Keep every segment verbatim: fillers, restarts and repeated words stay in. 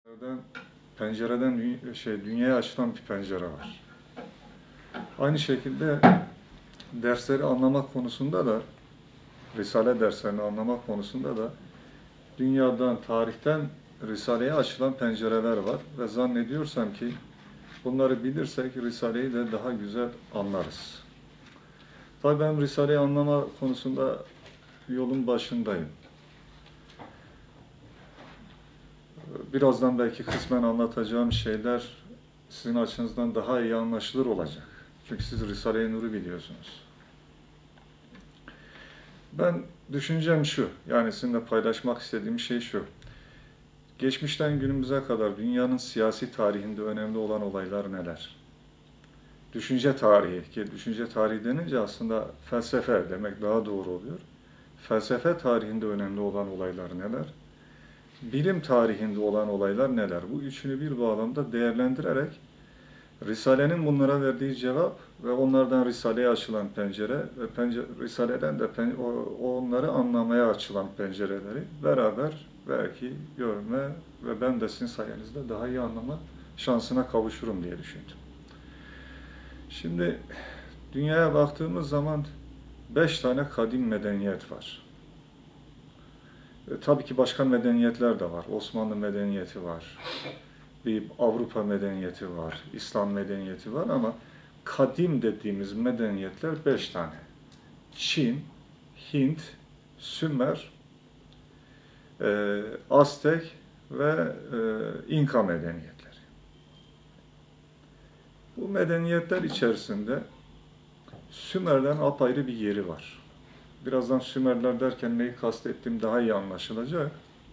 Pencereden, pencereden dü şey, dünyaya açılan bir pencere var. Aynı şekilde dersleri anlamak konusunda da, Risale derslerini anlamak konusunda da dünyadan, tarihten Risale'ye açılan pencereler var. Ve zannediyorsam ki bunları bilirsek Risale'yi de daha güzel anlarız. Tabii ben Risale'yi anlama konusunda yolun başındayım. Birazdan belki kısmen anlatacağım şeyler sizin açınızdan daha iyi anlaşılır olacak. Çünkü siz Risale-i Nur'u biliyorsunuz. Ben düşüncem şu, yani sizinle paylaşmak istediğim şey şu. Geçmişten günümüze kadar dünyanın siyasi tarihinde önemli olan olaylar neler? Düşünce tarihi, ki düşünce tarihi denince aslında felsefe demek daha doğru oluyor. Felsefe tarihinde önemli olan olaylar neler? Bilim tarihinde olan olaylar neler? Bu üçünü bir bağlamda değerlendirerek Risale'nin bunlara verdiği cevap ve onlardan Risale'ye açılan pencere ve pencere, Risale'den de pen, o, onları anlamaya açılan pencereleri beraber belki görme ve ben de sizin sayenizde daha iyi anlama şansına kavuşurum diye düşündüm. Şimdi dünyaya baktığımız zaman beş tane kadim medeniyet var. E, tabii ki başka medeniyetler de var. Osmanlı medeniyeti var. Bir Avrupa medeniyeti var. İslam medeniyeti var ama kadim dediğimiz medeniyetler beş tane. Çin, Hint, Sümer, e, Aztek ve e, İnka medeniyetleri. Bu medeniyetler içerisinde Sümer'den apayrı bir yeri var. Birazdan Sümerler derken neyi kastettiğim daha iyi anlaşılacak.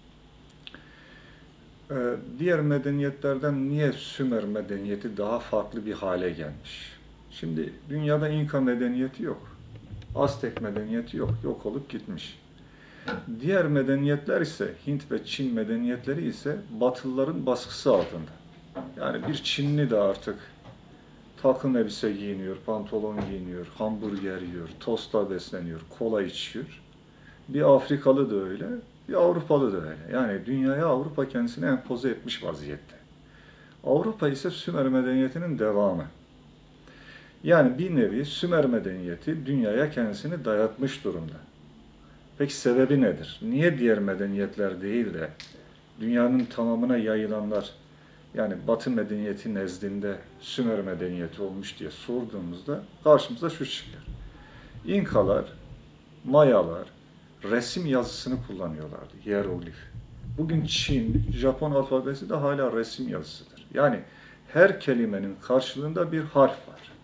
Ee, diğer medeniyetlerden niye Sümer medeniyeti daha farklı bir hale gelmiş? Şimdi dünyada İnka medeniyeti yok. Aztek medeniyeti yok. Yok olup gitmiş. Diğer medeniyetler ise Hint ve Çin medeniyetleri ise Batılıların baskısı altında. Yani bir Çinli de artık takım elbise giyiniyor, pantolon giyiniyor, hamburger yiyor, tostla besleniyor, kola içiyor. Bir Afrikalı da öyle, bir Avrupalı da öyle. Yani dünyaya Avrupa kendisini empoze etmiş vaziyette. Avrupa ise Sümer medeniyetinin devamı. Yani bir nevi Sümer medeniyeti dünyaya kendisini dayatmış durumda. Peki sebebi nedir? Niye diğer medeniyetler değil de dünyanın tamamına yayılanlar, yani Batı medeniyeti nezdinde Sümer medeniyeti olmuş diye sorduğumuzda karşımıza şu çıkıyor. İnkalar, Mayalar resim yazısını kullanıyorlardı, hieroglif. Bugün Çin, Japon alfabesi de hala resim yazısıdır. Yani her kelimenin karşılığında bir harf var.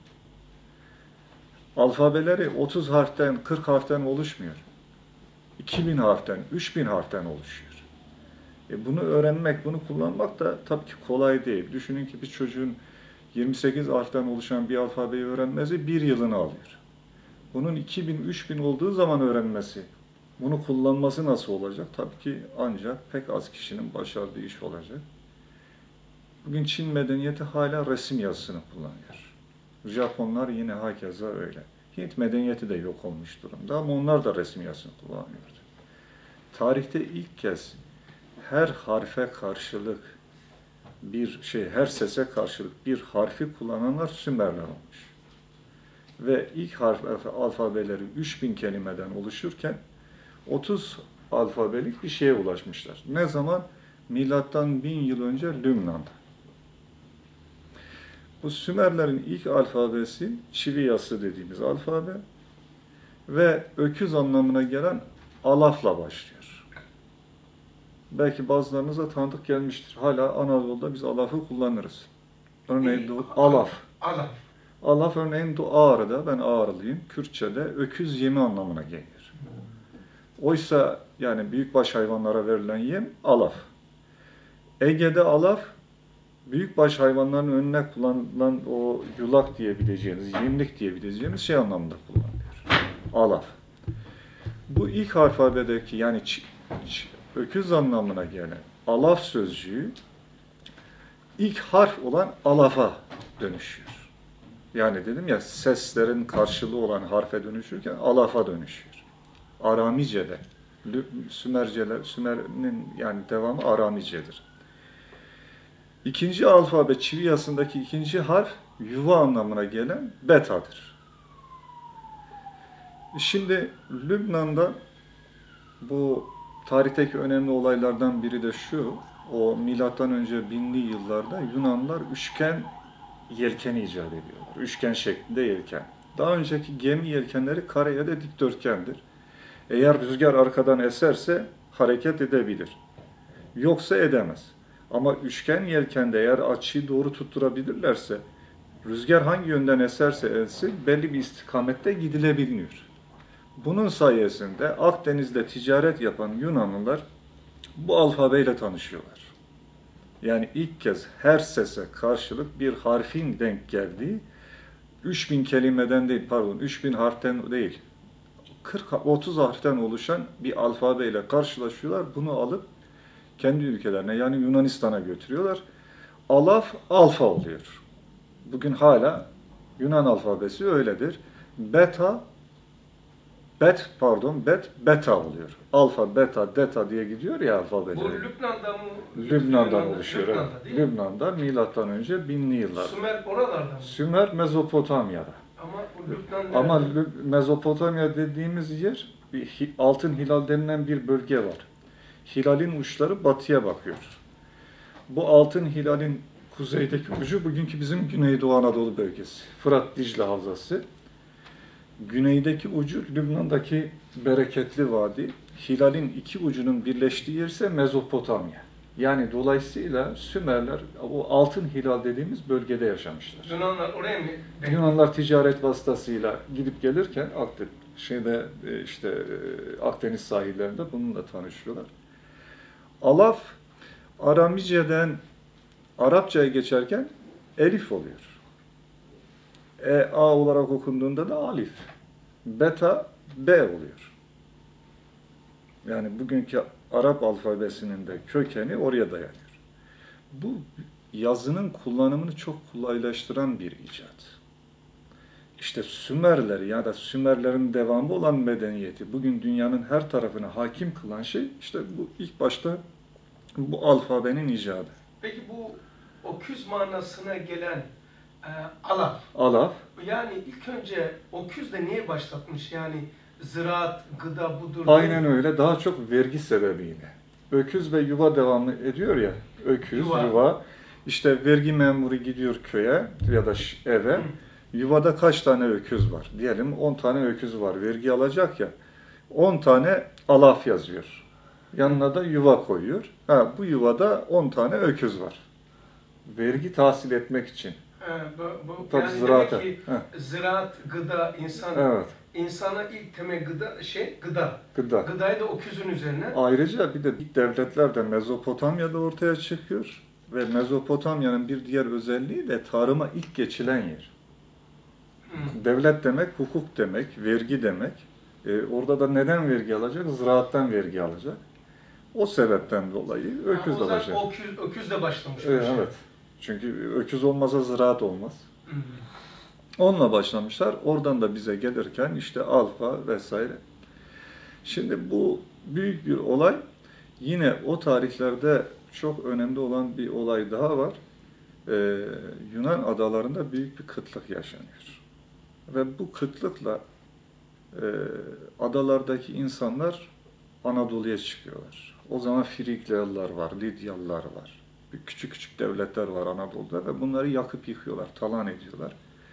Alfabeleri otuz harften, kırk harften oluşmuyor. iki bin harften, üç bin harften oluşuyor. E bunu öğrenmek, bunu kullanmak da tabii ki kolay değil. Düşünün ki bir çocuğun yirmi sekiz harften oluşan bir alfabeyi öğrenmesi bir yılını alıyor. Bunun iki bin, üç bin olduğu zaman öğrenmesi, bunu kullanması nasıl olacak? Tabii ki ancak pek az kişinin başardığı iş olacak. Bugün Çin medeniyeti hala resim yazısını kullanıyor. Japonlar yine hakeza öyle. Hint medeniyeti de yok olmuş durumda ama onlar da resim yazısını kullanıyordu. Tarihte ilk kez her harfe karşılık bir şey, her sese karşılık bir harfi kullananlar Sümerler olmuş. Ve ilk harf alfabeleri üç bin kelimeden oluşurken otuz alfabelik bir şeye ulaşmışlar. Ne zaman? Milattan bin yıl önce Lübnan'da. Bu Sümerlerin ilk alfabesi çivi yazısı dediğimiz alfabe ve öküz anlamına gelen alafla başlıyor. Belki bazılarınıza tanıdık gelmiştir. Hala Anadolu'da biz alafı kullanırız. Örneğin Doğu, alaf. Alaf. Alaf örneğin Doğu Ağrı'da, ben Ağrılıyım, Kürtçe'de öküz yemi anlamına gelir. Oysa yani büyükbaş hayvanlara verilen yem alaf. Ege'de alaf, büyükbaş hayvanların önüne kullanılan o yulak diyebileceğimiz, yemlik diyebileceğimiz şey anlamında kullanılıyor. Alaf. Bu ilk alfabedeki yani ç, ç, öküz anlamına gelen alaf sözcüğü ilk harf olan alafa dönüşüyor. Yani dedim ya seslerin karşılığı olan harfe dönüşürken alafa dönüşüyor. Aramice'de, Sümerceler, Sümer'in yani devamı Aramice'dir. İkinci alfabe çivi yazısındaki ikinci harf yuva anlamına gelen beta'dır. Şimdi Lübnan'da bu tarihteki önemli olaylardan biri de şu, o milattan önce binli yıllarda Yunanlılar üçgen yelkeni icat ediyorlar. Üçgen şeklinde yelken. Daha önceki gemi yelkenleri kare ya da dikdörtgendir. Eğer rüzgar arkadan eserse hareket edebilir. Yoksa edemez. Ama üçgen yelkende eğer açıyı doğru tutturabilirlerse, rüzgar hangi yönden eserse etsin belli bir istikamette gidilebiliyor. Bunun sayesinde Akdeniz'de ticaret yapan Yunanlılar bu alfabeyle tanışıyorlar. Yani ilk kez her sese karşılık bir harfin denk geldiği, üç bin kelimeden değil, pardon üç bin harften değil, kırk otuz harften oluşan bir alfabeyle karşılaşıyorlar. Bunu alıp kendi ülkelerine yani Yunanistan'a götürüyorlar. Alaf, alfa oluyor. Bugün hala Yunan alfabesi öyledir. Beta, bet pardon, bet, beta oluyor. Alfa, beta, deta diye gidiyor ya alfabeleri. Bu Lübnan'da mı? Lübnan'dan oluşuyor. Lübnan'da, Evet. değil mi? Lübnan'da milattan önce binli yıllar. Sümer oralarda mı? Sümer Mezopotamya'da. Ama bu Lübnan Ama nerede? Lüb- Mezopotamya dediğimiz yer bir hi- altın hilal denilen bir bölge var. Hilalin uçları batıya bakıyor. Bu altın hilalin kuzeydeki ucu bugünkü bizim Güneydoğu Anadolu bölgesi. Fırat Dicle Havzası. Güneydeki ucu Lübnan'daki bereketli vadi. Hilalin iki ucunun birleştiği yer ise Mezopotamya. Yani dolayısıyla Sümerler o altın hilal dediğimiz bölgede yaşamışlar. Yunanlar oraya mı? Yunanlar ticaret vasıtasıyla gidip gelirken Akdeniz, şeyde e, işte e, Akdeniz sahillerinde bununla tanışıyorlar. Alaf Aramice'den Arapçaya geçerken elif oluyor. E, A olarak okunduğunda da alif. Beta B oluyor. Yani bugünkü Arap alfabesinin de kökeni oraya dayanıyor. Bu yazının kullanımını çok kolaylaştıran bir icat. İşte Sümerler ya da Sümerlerin devamı olan medeniyeti bugün dünyanın her tarafına hakim kılan şey işte bu ilk başta bu alfabenin icadı. Peki bu öküz manasına gelen e, alaf. Alaf, Yani ilk önce öküz de niye başlatmış? Yani ziraat, gıda budur. aynen öyle. Daha çok vergi sebebiyle. Öküz ve yuva devamlı ediyor ya. Öküz, Yuva. yuva. İşte vergi memuru gidiyor köye ya da ş- eve. Hı. Yuvada kaç tane öküz var? Diyelim on tane öküz var. Vergi alacak ya. on tane alaf yazıyor. Yanına da yuva koyuyor. Ha, bu yuvada on tane öküz var. Vergi tahsil etmek için. E, bu, bu, Tabii yani ziraate. demek ki Heh. ziraat, gıda, insan, Evet. insana ilk temel gıda, şey gıda. Gıda. Gıdayı da öküzün üzerine. Ayrıca bir de ilk devletler de Mezopotamya'da ortaya çıkıyor. Ve Mezopotamya'nın bir diğer özelliği de tarıma ilk geçilen yer. Hı. Devlet demek, hukuk demek, vergi demek. E, orada da neden vergi alacak? Ziraattan vergi alacak. O sebepten dolayı öküz Ha, de o zaman başlıyor. öküz, öküz de başlamış. bu Evet, şey. evet. Çünkü öküz olmasa ziraat olmaz. Hı. Onunla başlamışlar. Oradan da bize gelirken işte alfa vesaire. Şimdi bu büyük bir olay. Yine o tarihlerde çok önemli olan bir olay daha var. Ee, Yunan adalarında büyük bir kıtlık yaşanıyor. Ve bu kıtlıkla e, adalardaki insanlar Anadolu'ya çıkıyorlar. O zaman Frigyalılar var, Lidyalılar var. Küçük küçük devletler var Anadolu'da ve bunları yakıp yıkıyorlar, talan ediyorlar.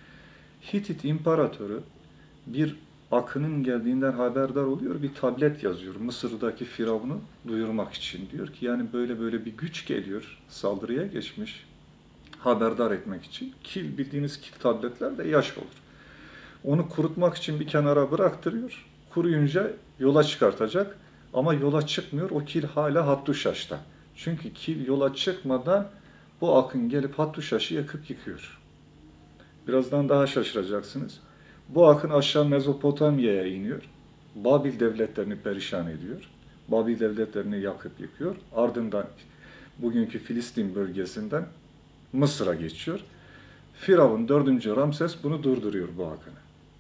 Hitit İmparatoru bir akının geldiğinden haberdar oluyor, bir tablet yazıyor Mısır'daki Firavun'u duyurmak için. Diyor ki yani böyle böyle bir güç geliyor, saldırıya geçmiş, haberdar etmek için. Kil, bildiğiniz kil tabletler de yaş olur. Onu kurutmak için bir kenara bıraktırıyor. Kuruyunca yola çıkartacak ama yola çıkmıyor, o kil hala Hattuşaş'ta. Çünkü kil yola çıkmadan bu akın gelip Hattuşaş'ı yakıp yıkıyor. Birazdan daha şaşıracaksınız. Bu akın aşağı Mezopotamya'ya iniyor. Babil devletlerini perişan ediyor. Babil devletlerini yakıp yıkıyor. Ardından bugünkü Filistin bölgesinden Mısır'a geçiyor. Firavun dördüncü Ramses bunu durduruyor bu akını.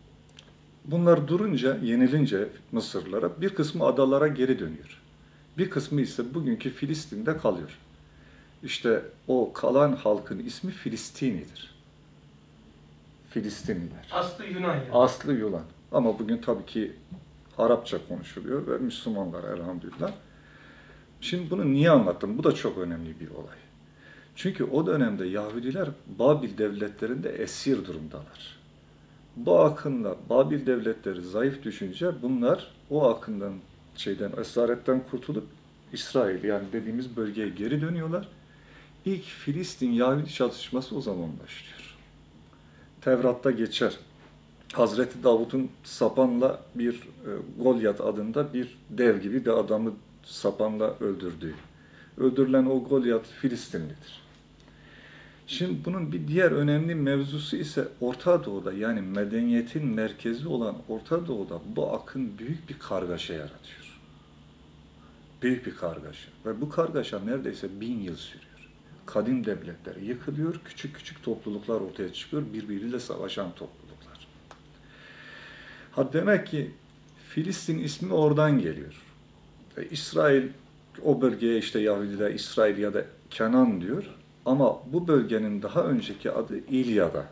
Bunlar durunca, yenilince Mısırlılara bir kısmı adalara geri dönüyor. Bir kısmı ise bugünkü Filistin'de kalıyor. İşte o kalan halkın ismi Filistinidir. Filistinliler. Aslı Yunan yani. Aslı Yunan. Ama bugün tabii ki Arapça konuşuluyor ve Müslümanlar elhamdülillah. Şimdi bunu niye anlattım? Bu da çok önemli bir olay. Çünkü o dönemde Yahudiler Babil devletlerinde esir durumdalar. Bu akınla Babil devletleri zayıf düşünce bunlar o akından şeyden esaretten kurtulup İsrail yani dediğimiz bölgeye geri dönüyorlar. İlk Filistin Yahudi çatışması o zaman başlıyor. Tevrat'ta geçer. Hazreti Davud'un sapanla bir e, Golyat adında bir dev gibi bir adamı sapanla öldürdüğü. Öldürülen o Golyat Filistinlidir. Şimdi bunun bir diğer önemli mevzusu ise Orta Doğu'da yani medeniyetin merkezi olan Orta Doğu'da bu akın büyük bir kargaşa yaratıyor. Büyük bir kargaşa. Ve bu kargaşa neredeyse bin yıl sürüyor. Kadim devletler yıkılıyor, küçük küçük topluluklar ortaya çıkıyor, birbiriyle savaşan topluluklar. Ha demek ki Filistin ismi oradan geliyor. E, İsrail o bölgeye işte Yahudiler İsrail ya da Kenan diyor. Ama bu bölgenin daha önceki adı İlyada.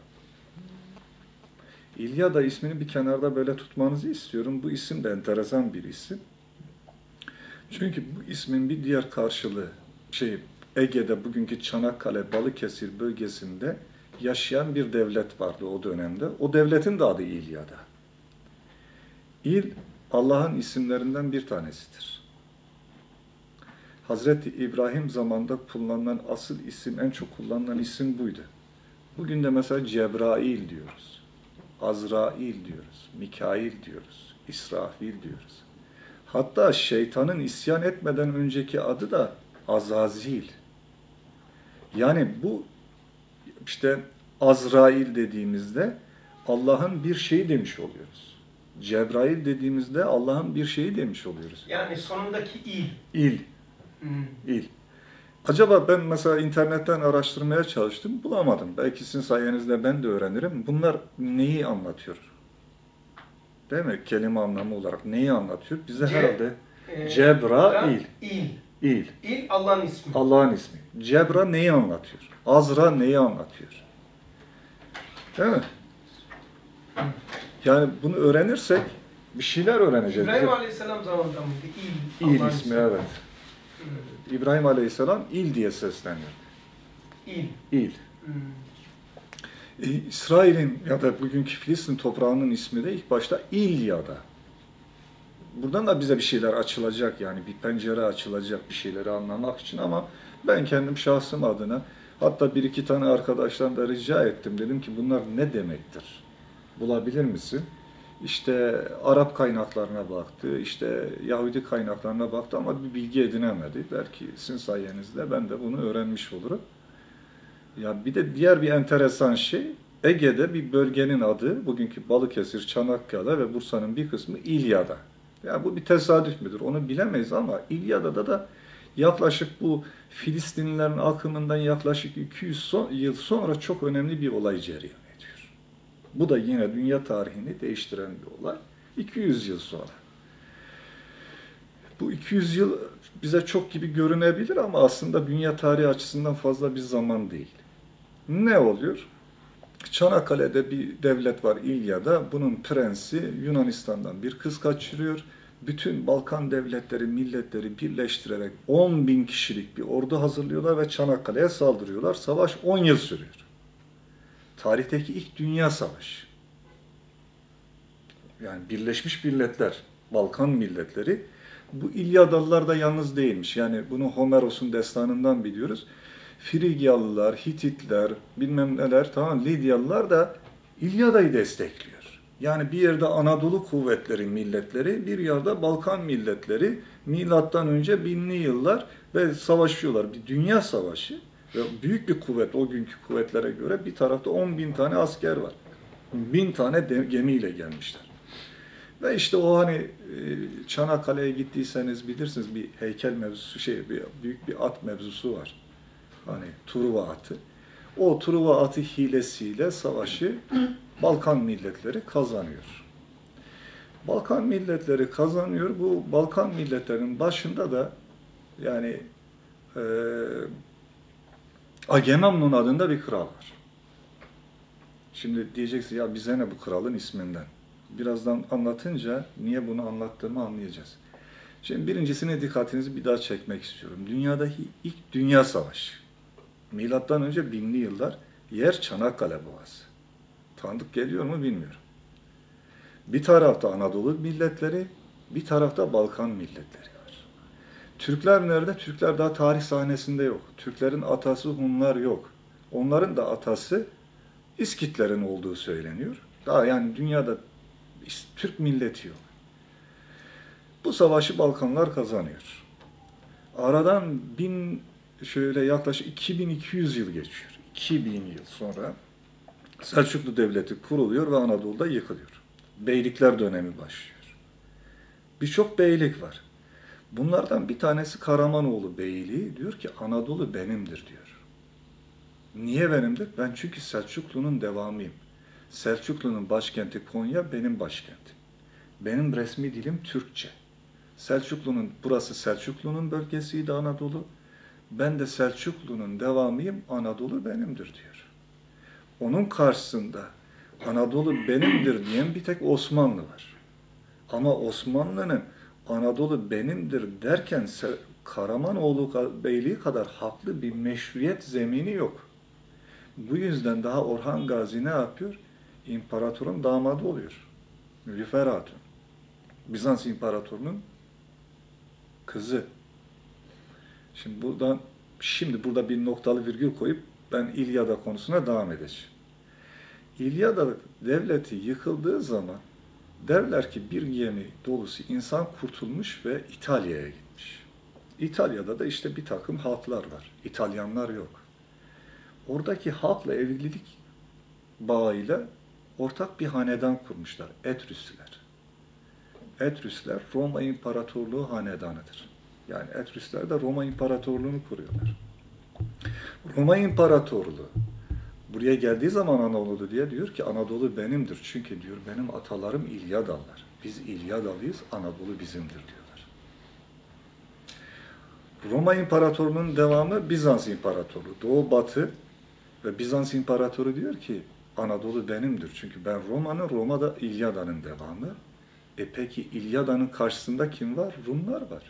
İlyada ismini bir kenarda böyle tutmanızı istiyorum. Bu isim de enteresan bir isim. Çünkü bu ismin bir diğer karşılığı şey Ege'de bugünkü Çanakkale, Balıkesir bölgesinde yaşayan bir devlet vardı o dönemde. O devletin de adı İlyada. İl Allah'ın isimlerinden bir tanesidir. Hazreti İbrahim zamanında kullanılan asıl isim, en çok kullanılan isim buydu. Bugün de mesela Cebrail diyoruz, Azrail diyoruz, Mikail diyoruz, İsrafil diyoruz. Hatta şeytanın isyan etmeden önceki adı da Azazil. Yani bu işte Azrail dediğimizde Allah'ın bir şeyi demiş oluyoruz. Cebrail dediğimizde Allah'ın bir şeyi demiş oluyoruz. Yani sonundaki il. İl. Hmm. İl. Acaba ben mesela internetten araştırmaya çalıştım, bulamadım. Belki sizin sayenizde ben de öğrenirim. Bunlar neyi anlatıyor? Değil mi? Kelime anlamı olarak neyi anlatıyor? Bize Ce, herhalde e, Cebrail. İl. İl. İl Allah'ın ismi. Allah'ın ismi. Cebra neyi anlatıyor? Azra neyi anlatıyor? Değil mi? Yani bunu öğrenirsek bir şeyler öğreneceğiz. İbrahim Bize... Aleyhisselam zamanında mıydı? İl. İl Allah'ın ismi, evet. Hmm. İbrahim Aleyhisselam İl diye sesleniyor. İl. İl. Hmm. Ee, İsrail'in ya da bugünkü Filistin toprağının ismi de ilk başta İlyada. Buradan da bize bir şeyler açılacak yani bir pencere açılacak bir şeyleri anlamak için ama ben kendim şahsım adına hatta bir iki tane arkadaştan da rica ettim. Dedim ki bunlar ne demektir? Bulabilir misin? İşte Arap kaynaklarına baktı, işte Yahudi kaynaklarına baktı ama bir bilgi edinemedi. Belki sizin sayenizde ben de bunu öğrenmiş olurum. Ya bir de diğer bir enteresan şey, Ege'de bir bölgenin adı, bugünkü Balıkesir, Çanakkale ve Bursa'nın bir kısmı İlyada. Ya bu bir tesadüf müdür? Onu bilemeyiz ama İlyada'da da yaklaşık bu Filistinlilerin akımından yaklaşık iki yüz yıl sonra çok önemli bir olay cereyan ediyor. Bu da yine dünya tarihini değiştiren bir olay. iki yüz yıl sonra. Bu iki yüz yıl bize çok gibi görünebilir ama aslında dünya tarihi açısından fazla bir zaman değil. Ne oluyor? Çanakkale'de bir devlet var İlyada. Bunun prensi Yunanistan'dan bir kız kaçırıyor. Bütün Balkan devletleri, milletleri birleştirerek on bin kişilik bir ordu hazırlıyorlar ve Çanakkale'ye saldırıyorlar. Savaş on yıl sürüyor. Tarihteki ilk dünya savaşı. Yani Birleşmiş Milletler, Balkan milletleri. Bu İlyadalılar da yalnız değilmiş. Yani bunu Homeros'un destanından biliyoruz. Frigyalılar, Hititler, bilmem neler, tamam Lidyalılar da İlyada'yı destekliyor. Yani bir yerde Anadolu kuvvetleri, milletleri, bir yerde Balkan milletleri milattan önce binli yıllar ve savaşıyorlar. Bir dünya savaşı ve büyük bir kuvvet o günkü kuvvetlere göre bir tarafta on bin tane asker var. Bin tane de, gemiyle gelmişler. Ve işte o hani Çanakkale'ye gittiyseniz bilirsiniz bir heykel mevzusu, şey bir, büyük bir at mevzusu var. Hani Truva atı. O Truva atı hilesiyle savaşı Balkan milletleri kazanıyor. Balkan milletleri kazanıyor. Bu Balkan milletlerinin başında da yani e, Agamemnon adında bir kral var. Şimdi diyeceksin ya bize ne bu kralın isminden? Birazdan anlatınca niye bunu anlattığımı anlayacağız. Şimdi birincisine dikkatinizi bir daha çekmek istiyorum. Dünyadaki ilk dünya savaşı. Milattan önce binli yıllar, yer Çanakkale Boğazı. Tanıdık geliyor mu bilmiyorum. Bir tarafta Anadolu milletleri, bir tarafta Balkan milletleri var. Türkler nerede? Türkler daha tarih sahnesinde yok. Türklerin atası Hunlar yok. Onların da atası İskitlerin olduğu söyleniyor. Daha yani dünyada Türk milleti yok. Bu savaşı Balkanlar kazanıyor. Aradan bin şöyle yaklaşık iki bin iki yüz yıl geçiyor. iki bin yıl sonra Selçuklu Devleti kuruluyor ve Anadolu'da yıkılıyor. Beylikler dönemi başlıyor. Birçok beylik var. Bunlardan bir tanesi Karamanoğlu Beyliği diyor ki Anadolu benimdir diyor. Niye benimdir? Ben çünkü Selçuklu'nun devamıyım. Selçuklu'nun başkenti Konya benim başkentim. Benim resmi dilim Türkçe. Selçuklu'nun, burası Selçuklu'nun bölgesiydi Anadolu. Ben de Selçuklu'nun devamıyım, Anadolu benimdir diyor. Onun karşısında Anadolu benimdir diyen bir tek Osmanlı var. Ama Osmanlı'nın Anadolu benimdir derken Karamanoğlu Beyliği kadar haklı bir meşruiyet zemini yok. Bu yüzden daha Orhan Gazi ne yapıyor? İmparatorun damadı oluyor. Nülüfer Hatun. Bizans İmparatorunun kızı. Şimdi buradan, şimdi burada bir noktalı virgül koyup ben İlyada konusuna devam edeceğim. İlyada devleti yıkıldığı zaman derler ki bir gemi dolusu insan kurtulmuş ve İtalya'ya gitmiş. İtalya'da da işte bir takım halklar var. İtalyanlar yok. Oradaki halkla evlilik bağıyla ortak bir hanedan kurmuşlar. Etrüsler. Etrüsler Roma İmparatorluğu hanedanıdır. Yani Etrüsler de Roma İmparatorluğu'nu kuruyorlar. Roma İmparatorluğu buraya geldiği zaman Anadolu diye diyor ki Anadolu benimdir. Çünkü diyor benim atalarım İlyadalılar. Biz İlyadalıyız, Anadolu bizimdir diyorlar. Roma İmparatorluğu'nun devamı Bizans İmparatorluğu. Doğu Batı ve Bizans İmparatoru diyor ki Anadolu benimdir. Çünkü ben Roma'nın, Roma da İlyada'nın devamı. E peki İlyada'nın karşısında kim var? Rumlar var.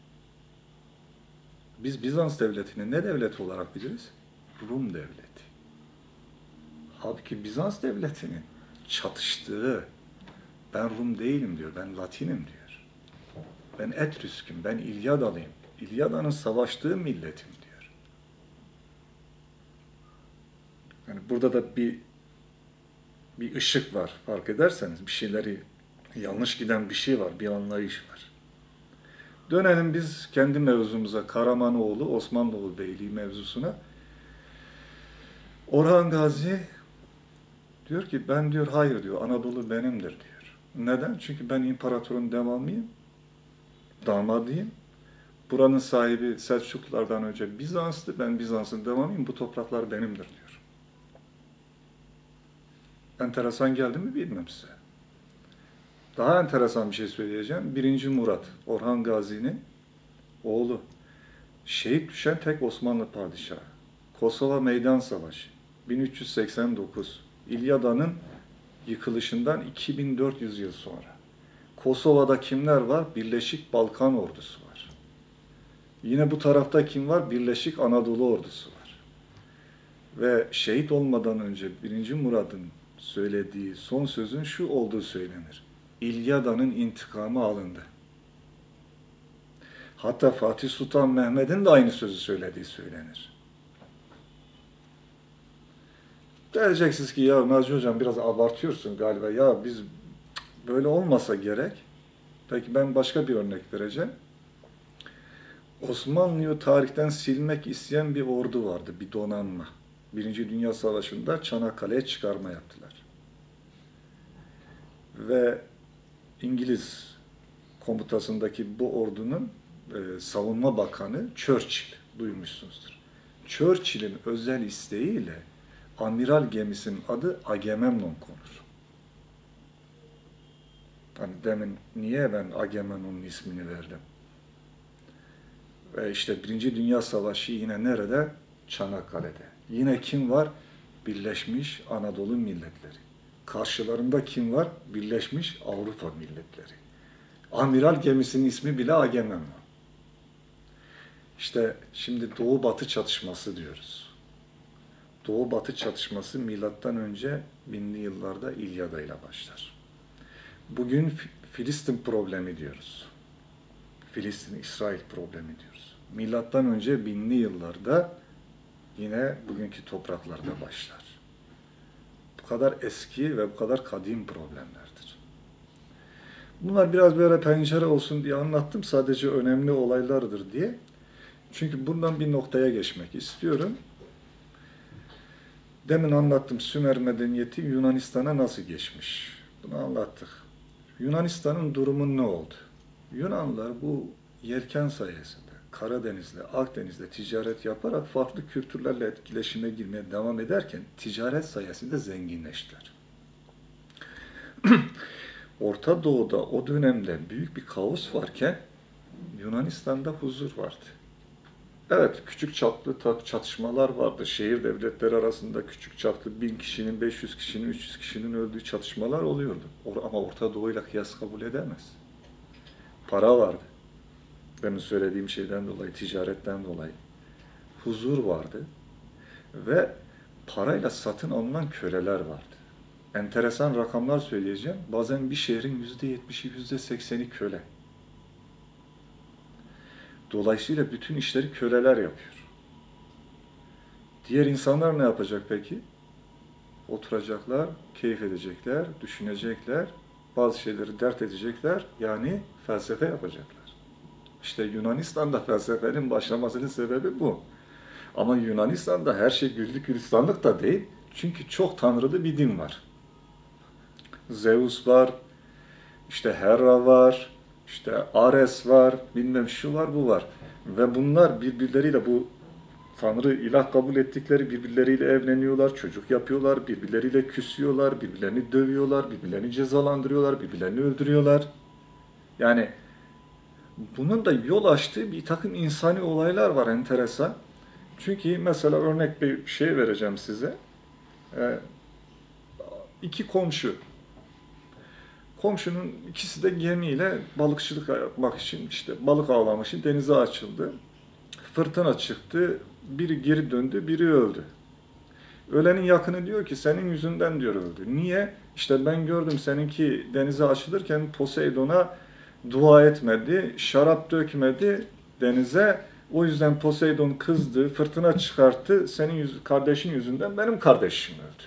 Biz Bizans devletini ne devleti olarak biliriz? Rum devleti. Halbuki Bizans devletinin çatıştığı, ben Rum değilim diyor, ben Latinim diyor. Ben Etrüsküm, ben İlyadalıyım. İlyada'nın savaştığı milletim diyor. Yani burada da bir bir ışık var, fark ederseniz bir şeyleri yanlış giden bir şey var, bir anlayış var. Dönelim biz kendi mevzumuza, Karamanoğlu, Osmanoğlu Beyliği mevzusuna. Orhan Gazi diyor ki ben diyor hayır diyor, Anadolu benimdir diyor. Neden? Çünkü ben imparatorun devamıyım, damadıyım. Buranın sahibi Selçuklulardan önce Bizans'tı, ben Bizans'ın devamıyım, bu topraklar benimdir diyor. Enteresan geldi mi bilmem size. Daha enteresan bir şey söyleyeceğim. Birinci Murat, Orhan Gazi'nin oğlu. Şehit düşen tek Osmanlı padişahı. Kosova Meydan Savaşı, bin üç yüz seksen dokuz. İlyada'nın yıkılışından iki bin dört yüz yıl sonra. Kosova'da kimler var? Birleşik Balkan ordusu var. Yine bu tarafta kim var? Birleşik Anadolu ordusu var. Ve şehit olmadan önce birinci Murad'ın söylediği son sözün şu olduğu söylenir. İlyada'nın intikamı alındı. Hatta Fatih Sultan Mehmet'in de aynı sözü söylediği söylenir. Diyeceksiniz ki ya Naci Hocam biraz abartıyorsun galiba. Ya biz böyle olmasa gerek. Peki ben başka bir örnek vereceğim. Osmanlı'yı tarihten silmek isteyen bir ordu vardı, bir donanma. Birinci Dünya Savaşı'nda Çanakkale'ye çıkarma yaptılar. Ve İngiliz komutasındaki bu ordunun e, savunma bakanı Churchill, duymuşsunuzdur. Churchill'in özel isteğiyle amiral gemisinin adı Agamemnon konur. Hani demin niye ben Agamemnon'un ismini verdim? Ve işte Birinci Dünya Savaşı yine nerede? Çanakkale'de. Yine kim var? Birleşmiş Anadolu milletleri. Karşılarında kim var? Birleşmiş Avrupa milletleri. Amiral gemisinin ismi bile Agamemnon. İşte şimdi Doğu-Batı çatışması diyoruz. Doğu-Batı çatışması milattan önce binli yıllarda İlyada ile başlar. Bugün Filistin problemi diyoruz. Filistin-İsrail problemi diyoruz. Milattan önce binli yıllarda yine bugünkü topraklarda başlar. Bu kadar eski ve bu kadar kadim problemlerdir. Bunlar biraz böyle pencere olsun diye anlattım. Sadece önemli olaylardır diye. Çünkü bundan bir noktaya geçmek istiyorum. Demin anlattım Sümer medeniyeti Yunanistan'a nasıl geçmiş. Bunu anlattık. Yunanistan'ın durumu ne oldu? Yunanlılar bu yelken sayesinde Karadeniz'le, Akdeniz'le ticaret yaparak farklı kültürlerle etkileşime girmeye devam ederken ticaret sayesinde zenginleştiler. Orta Doğu'da o dönemde büyük bir kaos varken Yunanistan'da huzur vardı. Evet, küçük çaplı çatışmalar vardı. Şehir devletleri arasında küçük çaplı bin kişinin, beş yüz kişinin, üç yüz kişinin öldüğü çatışmalar oluyordu. Ama Orta Doğu'yla kıyas kabul edemez. Para vardı. Benim söylediğim şeyden dolayı, ticaretten dolayı. Huzur vardı. Ve parayla satın alınan köleler vardı. Enteresan rakamlar söyleyeceğim. Bazen bir şehrin yüzde yetmişi, yüzde sekseni köle. Dolayısıyla bütün işleri köleler yapıyor. Diğer insanlar ne yapacak peki? Oturacaklar, keyif edecekler, düşünecekler, bazı şeyleri dert edecekler, yani felsefe yapacaklar. İşte Yunanistan'da felsefenin başlamasının sebebi bu. Ama Yunanistan'da her şey güllük gülistanlık da değil, çünkü çok tanrılı bir din var. Zeus var, işte Hera var, İşte Ares var, bilmem şu var, bu var. Ve bunlar birbirleriyle bu Tanrı ilah kabul ettikleri birbirleriyle evleniyorlar, çocuk yapıyorlar, birbirleriyle küsüyorlar, birbirlerini dövüyorlar, birbirlerini cezalandırıyorlar, birbirlerini öldürüyorlar. Yani bunun da yol açtığı bir takım insani olaylar var enteresan. Çünkü mesela örnek bir şey vereceğim size. Ee, iki komşu. Komşunun ikisi de gemiyle balıkçılık yapmak için, işte balık avlamak için denize açıldı. Fırtına çıktı, biri geri döndü, biri öldü. Ölenin yakını diyor ki senin yüzünden diyor öldü. Niye? İşte ben gördüm seninki denize açılırken Poseidon'a dua etmedi, şarap dökmedi denize. O yüzden Poseidon kızdı, fırtına çıkarttı, senin yüz, kardeşin yüzünden benim kardeşim öldü.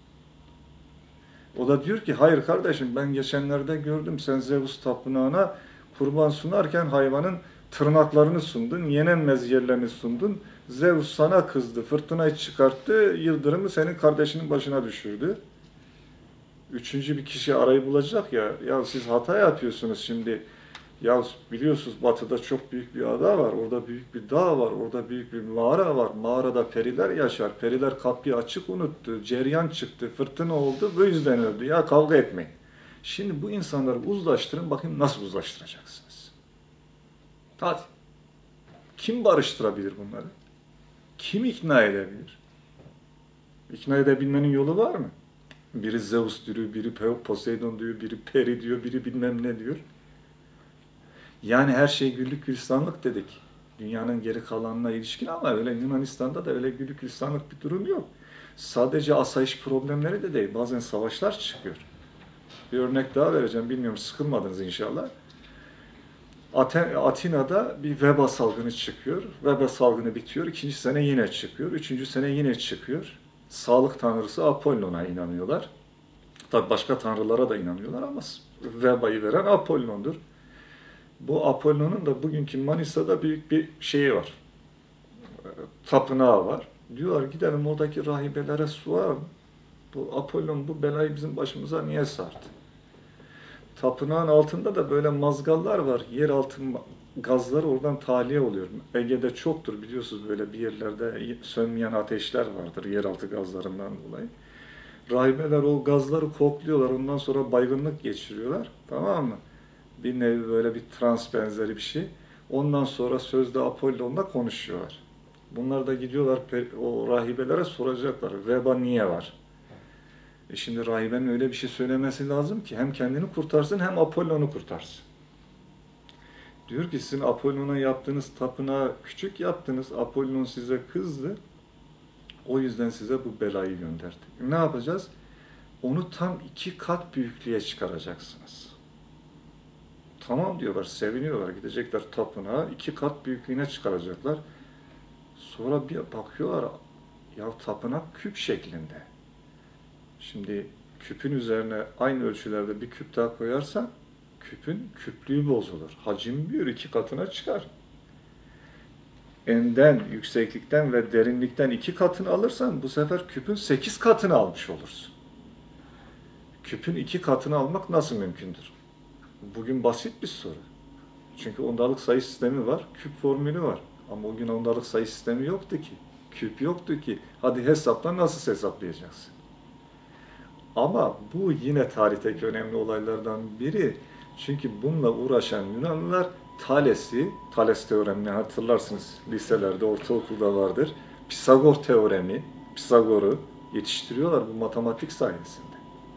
O da diyor ki hayır kardeşim ben geçenlerde gördüm sen Zeus tapınağına kurban sunarken hayvanın tırnaklarını sundun, yenenmez yerlerini sundun. Zeus sana kızdı, fırtınayı çıkarttı, yıldırımı senin kardeşinin başına düşürdü. Üçüncü bir kişi arayı bulacak ya, ya siz hata yapıyorsunuz şimdi. Ya biliyorsunuz batıda çok büyük bir ada var, orada büyük bir dağ var, orada büyük bir mağara var. Mağarada periler yaşar, periler kapıyı açık unuttu, ceryan çıktı, fırtına oldu, bu yüzden öldü. Ya kavga etmeyin. Şimdi bu insanları uzlaştırın, bakayım nasıl uzlaştıracaksınız? Hadi. Kim barıştırabilir bunları? Kim ikna edebilir? İkna edebilmenin yolu var mı? Biri Zeus diyor, biri Poseidon diyor, biri peri diyor, biri bilmem ne diyor. Yani her şey güllük gülistanlık dedik. Dünyanın geri kalanına ilişkin ama öyle Yunanistan'da da öyle güllük gülistanlık bir durum yok. Sadece asayiş problemleri de değil. Bazen savaşlar çıkıyor. Bir örnek daha vereceğim. Bilmiyorum sıkılmadınız inşallah. Aten, Atina'da bir veba salgını çıkıyor. Veba salgını bitiyor. İkinci sene yine çıkıyor. Üçüncü sene yine çıkıyor. Sağlık tanrısı Apollon'a inanıyorlar. Tabi başka tanrılara da inanıyorlar ama vebayı veren Apollon'dur. Bu Apollon'un da bugünkü Manisa'da büyük bir şeyi var. Tapınağı var. Diyorlar gidelim oradaki rahibelere soralım. Bu Apollon bu belayı bizim başımıza niye sardı? Tapınağın altında da böyle mazgallar var. Yeraltı gazları oradan tahliye oluyor. Ege'de çoktur biliyorsunuz böyle bir yerlerde sönmeyen ateşler vardır yeraltı gazlarından dolayı. Rahibeler o gazları kokluyorlar. Ondan sonra baygınlık geçiriyorlar. Tamam mı? Bir nevi böyle bir trans benzeri bir şey. Ondan sonra sözde Apollon'la konuşuyorlar. Bunlar da gidiyorlar o rahibelere soracaklar. Veba niye var? E şimdi rahibenin öyle bir şey söylemesi lazım ki hem kendini kurtarsın hem Apollon'u kurtarsın. Diyor ki sizin Apollon'a yaptığınız tapınağı küçük yaptınız. Apollon size kızdı. O yüzden size bu belayı gönderdi. Ne yapacağız? Onu tam iki kat büyüklüğe çıkaracaksınız. Tamam diyorlar, seviniyorlar. Gidecekler tapınağı iki kat büyüklüğüne çıkaracaklar. Sonra bir bakıyorlar, ya tapınak küp şeklinde. Şimdi küpün üzerine aynı ölçülerde bir küp daha koyarsan küpün küplüğü bozulur. Hacim büyür, iki katına çıkar. Enden, yükseklikten ve derinlikten iki katını alırsan bu sefer küpün sekiz katını almış olursun. Küpün iki katını almak nasıl mümkündür? Bugün basit bir soru. Çünkü ondalık sayı sistemi var, küp formülü var. Ama o gün ondalık sayı sistemi yoktu ki. Küp yoktu ki. Hadi hesapla, nasıl hesaplayacaksın? Ama bu yine tarihteki önemli olaylardan biri. Çünkü bununla uğraşan Yunanlılar Thales'i, Thales teoremini hatırlarsınız, liselerde, ortaokulda vardır. Pisagor teoremi, Pisagor'u yetiştiriyorlar bu matematik sayesinde.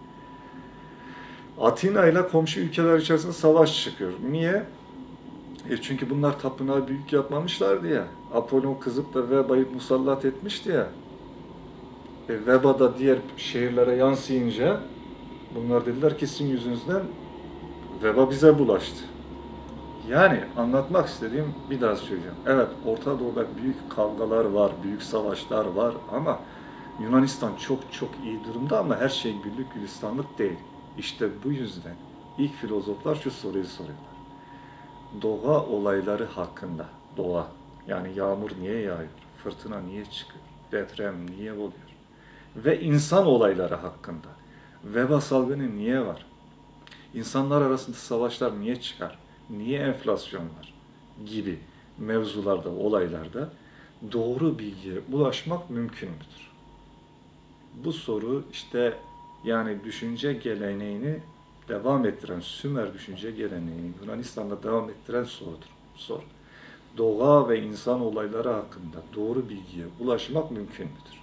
Atina ile komşu ülkeler içerisinde savaş çıkıyor. Niye? E çünkü bunlar tapınağı büyük yapmamışlardı ya. Apollon kızıp da Veba'yı musallat etmişti ya. E, Veba da diğer şehirlere yansıyınca bunlar dediler ki sizin yüzünüzden veba bize bulaştı. Yani anlatmak istediğim, bir daha söyleyeceğim. Evet, Orta Doğu'da büyük kavgalar var, büyük savaşlar var ama Yunanistan çok çok iyi durumda ama her şey güllük gülistanlık değil. İşte bu yüzden ilk filozoflar şu soruyu soruyorlar. Doğa olayları hakkında, doğa, yani yağmur niye yağıyor, fırtına niye çıkıyor, deprem niye oluyor ve insan olayları hakkında, veba salgını niye var, insanlar arasında savaşlar niye çıkar, niye enflasyon var gibi mevzularda, olaylarda doğru bilgiye ulaşmak mümkün müdür? Bu soru işte yani düşünce geleneğini devam ettiren, Sümer düşünce geleneğini Yunanistan'da devam ettiren sorudur. Sor. Doğa ve insan olayları hakkında doğru bilgiye ulaşmak mümkün müdür?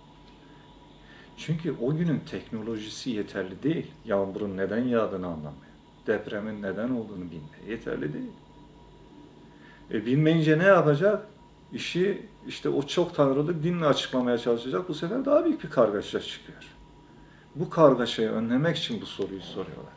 Çünkü o günün teknolojisi yeterli değil. Yağmurun neden yağdığını anlamaya, depremin neden olduğunu bilmeye yeterli değil. E bilmeyince ne yapacak? İşi işte o çok tanrılı dinle açıklamaya çalışacak. Bu sefer daha büyük bir kargaşa çıkıyor. Bu kargaşayı önlemek için bu soruyu soruyorlar.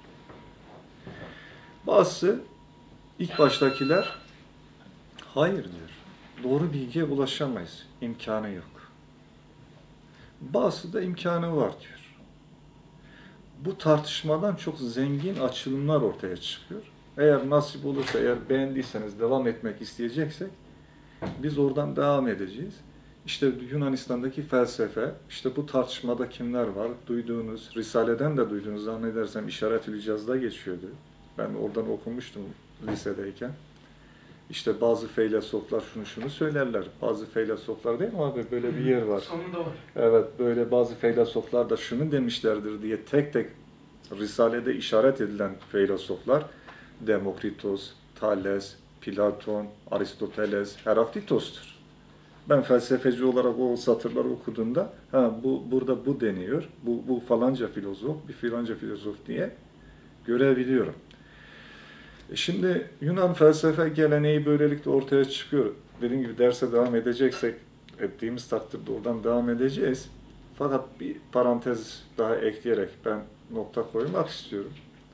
Bazısı, ilk baştakiler, hayır diyor. Doğru bilgiye ulaşamayız. İmkanı yok. Bazısı da imkanı var diyor. Bu tartışmadan çok zengin açılımlar ortaya çıkıyor. Eğer nasip olursa, eğer beğendiyseniz, devam etmek isteyeceksek biz oradan devam edeceğiz. İşte Yunanistan'daki felsefe, işte bu tartışmada kimler var? Duyduğunuz, Risale'den de duyduğunuz, zannedersem İşaret-ül İcaz'da geçiyordu. Ben oradan okumuştum lisedeyken. İşte bazı feylesoflar şunu şunu söylerler. Bazı feylesoflar değil mi abi? Böyle bir yer var. Sonunda var. Evet, böyle bazı feylesoflar da şunu demişlerdir diye tek tek Risale'de işaret edilen feylesoflar Demokritos, Thales, Platon, Aristoteles, Heraklitos'tur. Ben felsefeci olarak o satırları okuduğumda ha bu burada bu deniyor. Bu bu falanca filozof, bir filanca filozof diye görebiliyorum. E şimdi Yunan felsefe geleneği böylelikle ortaya çıkıyor. Dediğim gibi derse devam edeceksek ettiğimiz takdirde oradan devam edeceğiz. Fakat bir parantez daha ekleyerek ben nokta koymak istiyorum.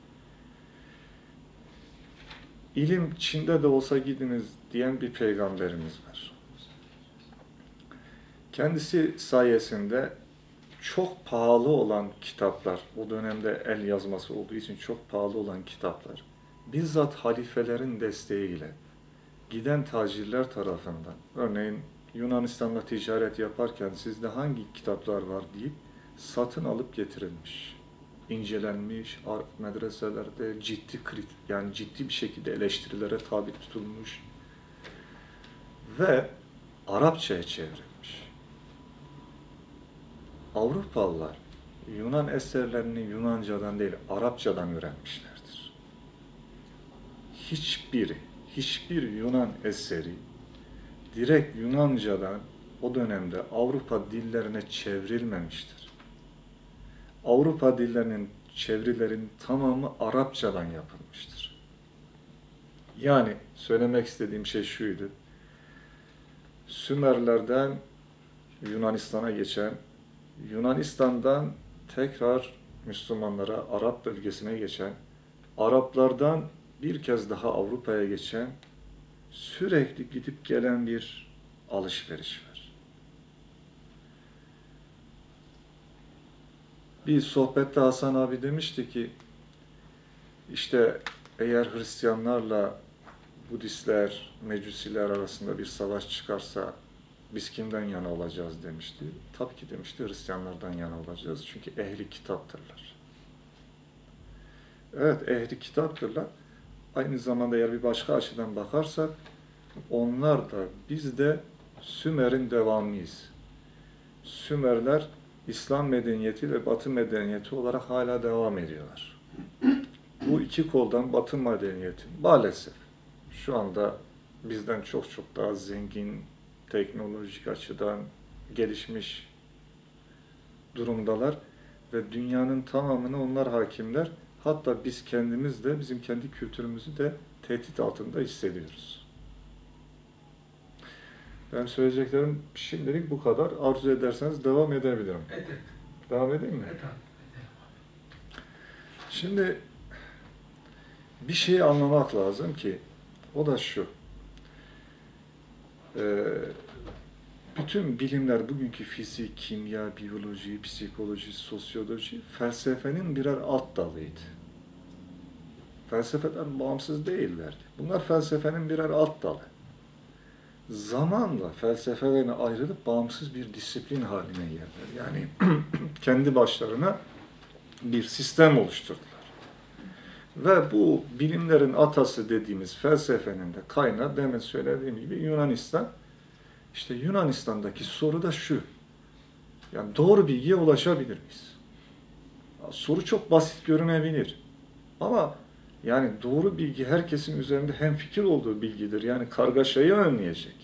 İlim Çin'de de olsa gidiniz diyen bir peygamberimiz var. Kendisi sayesinde çok pahalı olan kitaplar, o dönemde el yazması olduğu için çok pahalı olan kitaplar, bizzat halifelerin desteğiyle giden tacirler tarafından, örneğin Yunanistan'la ticaret yaparken sizde hangi kitaplar var deyip satın alıp getirilmiş, incelenmiş, medreselerde ciddi kritik, yani ciddi bir şekilde eleştirilere tabi tutulmuş ve Arapçaya çevrilmiş. Avrupalılar Yunan eserlerini Yunancadan değil, Arapçadan öğrenmişlerdir. Hiçbiri, hiçbir Yunan eseri direkt Yunancadan o dönemde Avrupa dillerine çevrilmemiştir. Avrupa dillerinin çevirilerin tamamı Arapçadan yapılmıştır. Yani söylemek istediğim şey şuydu. Sümerlerden Yunanistan'a geçen, Yunanistan'dan tekrar Müslümanlara, Arap bölgesine geçen, Araplardan bir kez daha Avrupa'ya geçen, sürekli gidip gelen bir alışveriş var. Bir sohbette Hasan abi demişti ki, işte eğer Hristiyanlarla Budistler, Mecusiler arasında bir savaş çıkarsa biz kimden yana olacağız demişti. Tabii ki demişti Hristiyanlardan yana olacağız. Çünkü ehli kitaptırlar. Evet, ehli kitaptırlar. Aynı zamanda eğer bir başka açıdan bakarsak onlar da biz de Sümer'in devamıyız. Sümerler İslam medeniyeti ve Batı medeniyeti olarak hala devam ediyorlar. Bu iki koldan Batı medeniyeti maalesef şu anda bizden çok çok daha zengin, teknolojik açıdan gelişmiş durumdalar ve dünyanın tamamına onlar hakimler. Hatta biz kendimiz de, bizim kendi kültürümüzü de tehdit altında hissediyoruz. Ben söyleyeceklerim şimdilik bu kadar. Arzu ederseniz devam edebilirim. Evet. Devam edeyim mi? Evet. Şimdi bir şeyi anlamak lazım ki o da şu. Ee, bütün bilimler, bugünkü fizik, kimya, biyoloji, psikoloji, sosyoloji, felsefenin birer alt dalıydı. Felsefeden bağımsız değillerdi. Bunlar felsefenin birer alt dalı. Zamanla felsefelerine ayrılıp bağımsız bir disiplin haline geldiler. Yani kendi başlarına bir sistem oluşturdular. Ve bu bilimlerin atası dediğimiz felsefenin de kaynağı demin söylediğim gibi Yunanistan. İşte Yunanistan'daki soru da şu. Yani doğru bilgiye ulaşabilir miyiz? Soru çok basit görünebilir. Ama yani doğru bilgi herkesin üzerinde hemfikir olduğu bilgidir. Yani kargaşayı önleyecek.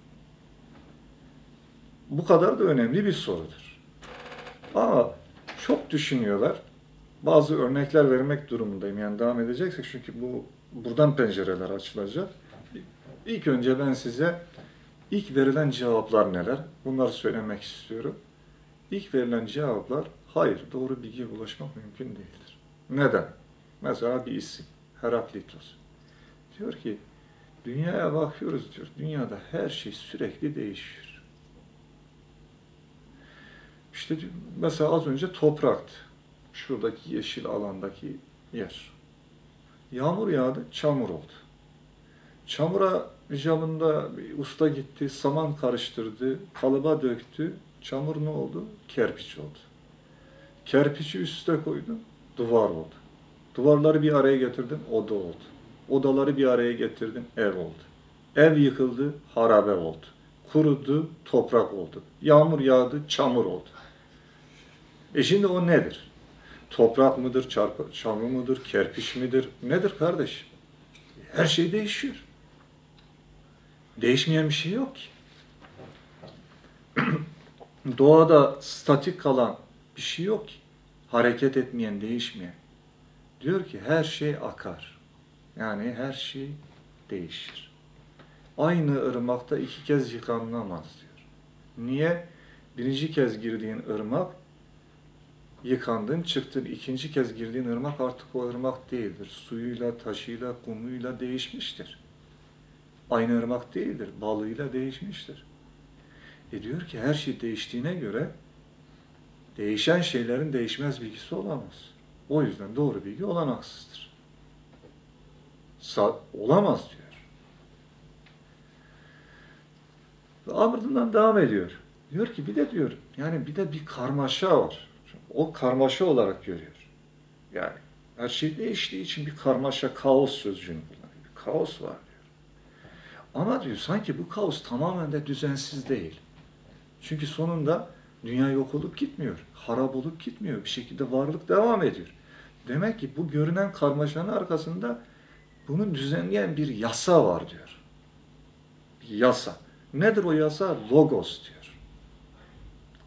Bu kadar da önemli bir sorudur. Ama çok düşünüyorlar. Bazı örnekler vermek durumundayım. Yani devam edeceksek çünkü bu buradan pencereler açılacak. İlk önce ben size ilk verilen cevaplar neler? Bunları söylemek istiyorum. İlk verilen cevaplar hayır, doğru bilgiye ulaşmak mümkün değildir. Neden? Mesela bir isim, Heraklitos. Diyor ki, dünyaya bakıyoruz diyor, dünyada her şey sürekli değişiyor. İşte mesela az önce topraktı. Şuradaki yeşil alandaki yer. Yağmur yağdı, çamur oldu. Çamura camında bir usta gitti, saman karıştırdı, kalıba döktü. Çamur ne oldu? Kerpiç oldu. Kerpiçi üste koydum, duvar oldu. Duvarları bir araya getirdim, oda oldu. Odaları bir araya getirdim, ev oldu. Ev yıkıldı, harabe oldu. Kurudu, toprak oldu. Yağmur yağdı, çamur oldu. E şimdi o nedir? Toprak mıdır, çarpı, çamur mudur, kerpiç midir? Nedir kardeşim? Her şey değişiyor. Değişmeyen bir şey yok ki. Doğada statik kalan bir şey yok ki. Hareket etmeyen, değişmeyen. Diyor ki her şey akar. Yani her şey değişir. Aynı ırmakta iki kez yıkanılamaz diyor. Niye? Birinci kez girdiğin ırmak, yıkandın, çıktın. İkinci kez girdiğin ırmak artık o ırmak değildir. Suyuyla, taşıyla, kumuyla değişmiştir. Aynı ırmak değildir. Balığıyla değişmiştir. E diyor ki her şey değiştiğine göre değişen şeylerin değişmez bilgisi olamaz. O yüzden doğru bilgi olanaksızdır. Sa olamaz diyor. Ve ardından devam ediyor. Diyor ki bir de diyor, yani bir de bir karmaşa var. O karmaşa olarak görüyor. Yani her şey değiştiği için bir karmaşa, kaos sözcüğünü kullanıyor. Bir kaos var diyor. Ama diyor sanki bu kaos tamamen de düzensiz değil. Çünkü sonunda dünya yok olup gitmiyor. Harap olup gitmiyor. Bir şekilde varlık devam ediyor. Demek ki bu görünen karmaşanın arkasında bunu düzenleyen bir yasa var diyor. Bir yasa. Nedir o yasa? Logos diyor.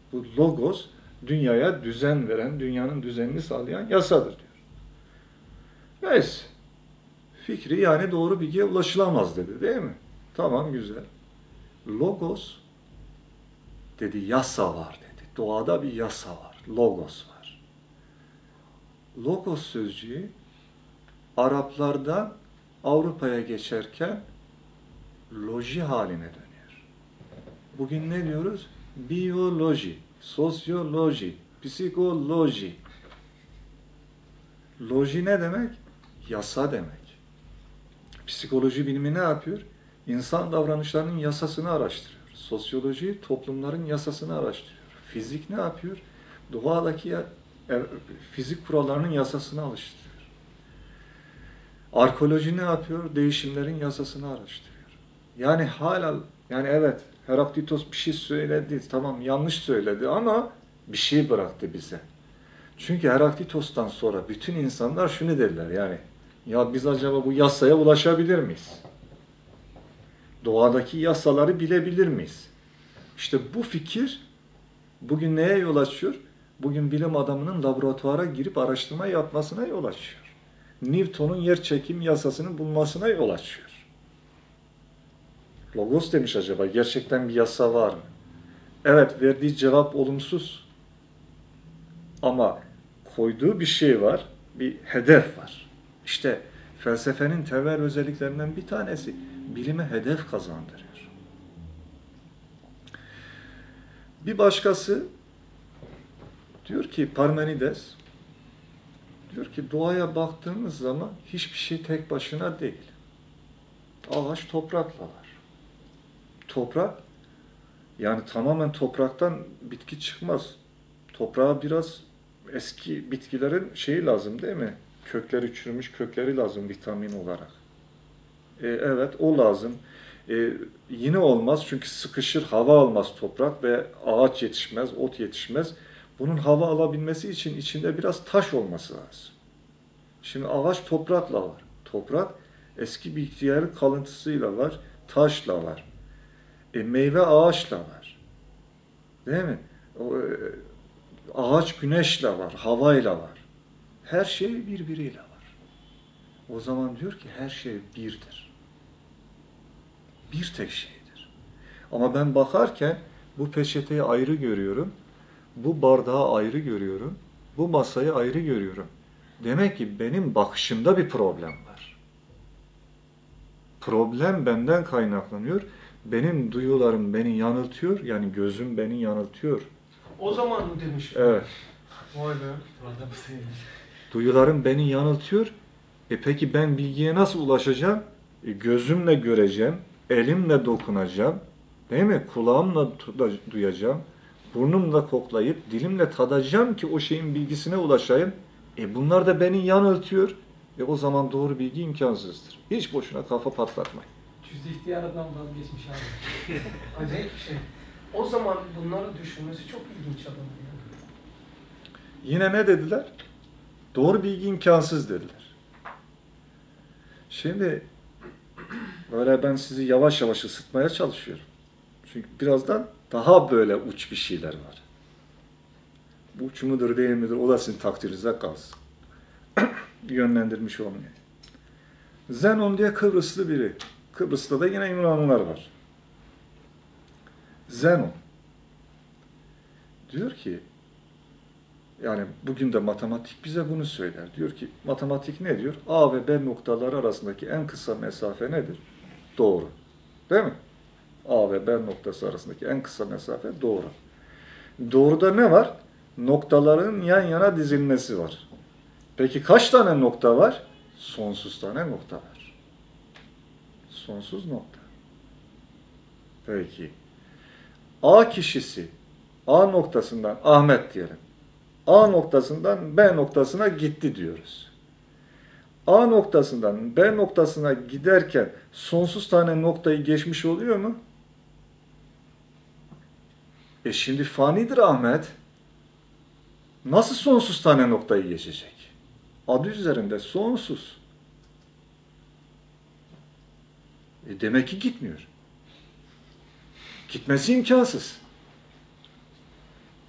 Bu logos dünyaya düzen veren, dünyanın düzenini sağlayan yasadır diyor. Neyse. Fikri yani doğru bilgiye ulaşılamaz dedi değil mi? Tamam güzel. Logos dedi yasa var dedi. Doğada bir yasa var. Logos var. Logos sözcüğü Araplardan Avrupa'ya geçerken loji haline dönüyor. Bugün ne diyoruz? Biyoloji, sosyoloji, psikoloji. Loji ne demek? Yasa demek. Psikoloji bilimi ne yapıyor? İnsan davranışlarının yasasını araştırıyor. Sosyoloji toplumların yasasını araştırıyor. Fizik ne yapıyor? Doğadaki ya, e, fizik kurallarının yasasını araştırıyor. Arkeoloji ne yapıyor? Değişimlerin yasasını araştırıyor. Yani hala, yani evet Heraklitos bir şey söyledi, tamam yanlış söyledi ama bir şey bıraktı bize. Çünkü Heraklitos'tan sonra bütün insanlar şunu dediler yani, ya biz acaba bu yasaya ulaşabilir miyiz? Doğadaki yasaları bilebilir miyiz? İşte bu fikir bugün neye yol açıyor? Bugün bilim adamının laboratuvara girip araştırma yapmasına yol açıyor. Newton'un yerçekim yasasını bulmasına yol açıyor. Logos demiş acaba, gerçekten bir yasa var mı? Evet, verdiği cevap olumsuz. Ama koyduğu bir şey var, bir hedef var. İşte felsefenin temel özelliklerinden bir tanesi, bilime hedef kazandırıyor. Bir başkası diyor ki, Parmenides, diyor ki doğaya baktığımız zaman hiçbir şey tek başına değil. Ağaç toprakla var. Toprak, yani tamamen topraktan bitki çıkmaz. Toprağa biraz eski bitkilerin şeyi lazım değil mi? Kökleri çürümüş kökleri lazım vitamin olarak. E, evet o lazım. E, yine olmaz çünkü sıkışır, hava almaz toprak ve ağaç yetişmez, ot yetişmez. Bunun hava alabilmesi için içinde biraz taş olması lazım. Şimdi ağaç toprakla var. Toprak eski bitkilerin kalıntısıyla var, taşla var. E, meyve ağaçla var. Değil mi? O, e, ağaç güneşle var, havayla var. Her şey birbiriyle var. O zaman diyor ki her şey birdir. Bir tek şeydir. Ama ben bakarken bu peçeteyi ayrı görüyorum, bu bardağı ayrı görüyorum, bu masayı ayrı görüyorum. Demek ki benim bakışımda bir problem var. Problem benden kaynaklanıyor. Benim duyularım beni yanıltıyor, yani gözüm beni yanıltıyor. O zaman mı demiş? Evet. Vay be. Duyularım beni yanıltıyor. E peki ben bilgiye nasıl ulaşacağım? E gözümle göreceğim, elimle dokunacağım, değil mi? Kulağımla duyacağım, burnumla koklayıp, dilimle tadacağım ki o şeyin bilgisine ulaşayım. E bunlar da beni yanıltıyor. E o zaman doğru bilgi imkansızdır. Hiç boşuna kafa patlatmayın. Cüz-i ihtiyarından vazgeçmiş abi. Acayip bir şey. O zaman bunları düşünmesi çok ilginç adam. Yine ne dediler? Doğru bilgi imkansız dediler. Şimdi böyle ben sizi yavaş yavaş ısıtmaya çalışıyorum. Çünkü birazdan daha böyle uç bir şeyler var. Bu uç mudur değil midir o da sizin takdirinize kalsın. Yönlendirmiş olmuyor. Zenon diye Kıbrıslı biri. Kıbrıs'ta da yine Yunanlılar var. Zenon diyor ki, yani bugün de matematik bize bunu söyler. Diyor ki matematik ne diyor? A ve B noktaları arasındaki en kısa mesafe nedir? Doğru. Değil mi? A ve B noktası arasındaki en kısa mesafe doğru. Doğruda ne var? Noktaların yan yana dizilmesi var. Peki kaç tane nokta var? Sonsuz tane nokta var. Sonsuz nokta. Peki. A kişisi A noktasından Ahmet diyelim. A noktasından B noktasına gitti diyoruz. A noktasından B noktasına giderken sonsuz tane noktayı geçmiş oluyor mu? E şimdi fanidir Ahmet. Nasıl sonsuz tane noktayı geçecek? Adı üzerinde sonsuz. E demek ki gitmiyor. Gitmesi imkansız.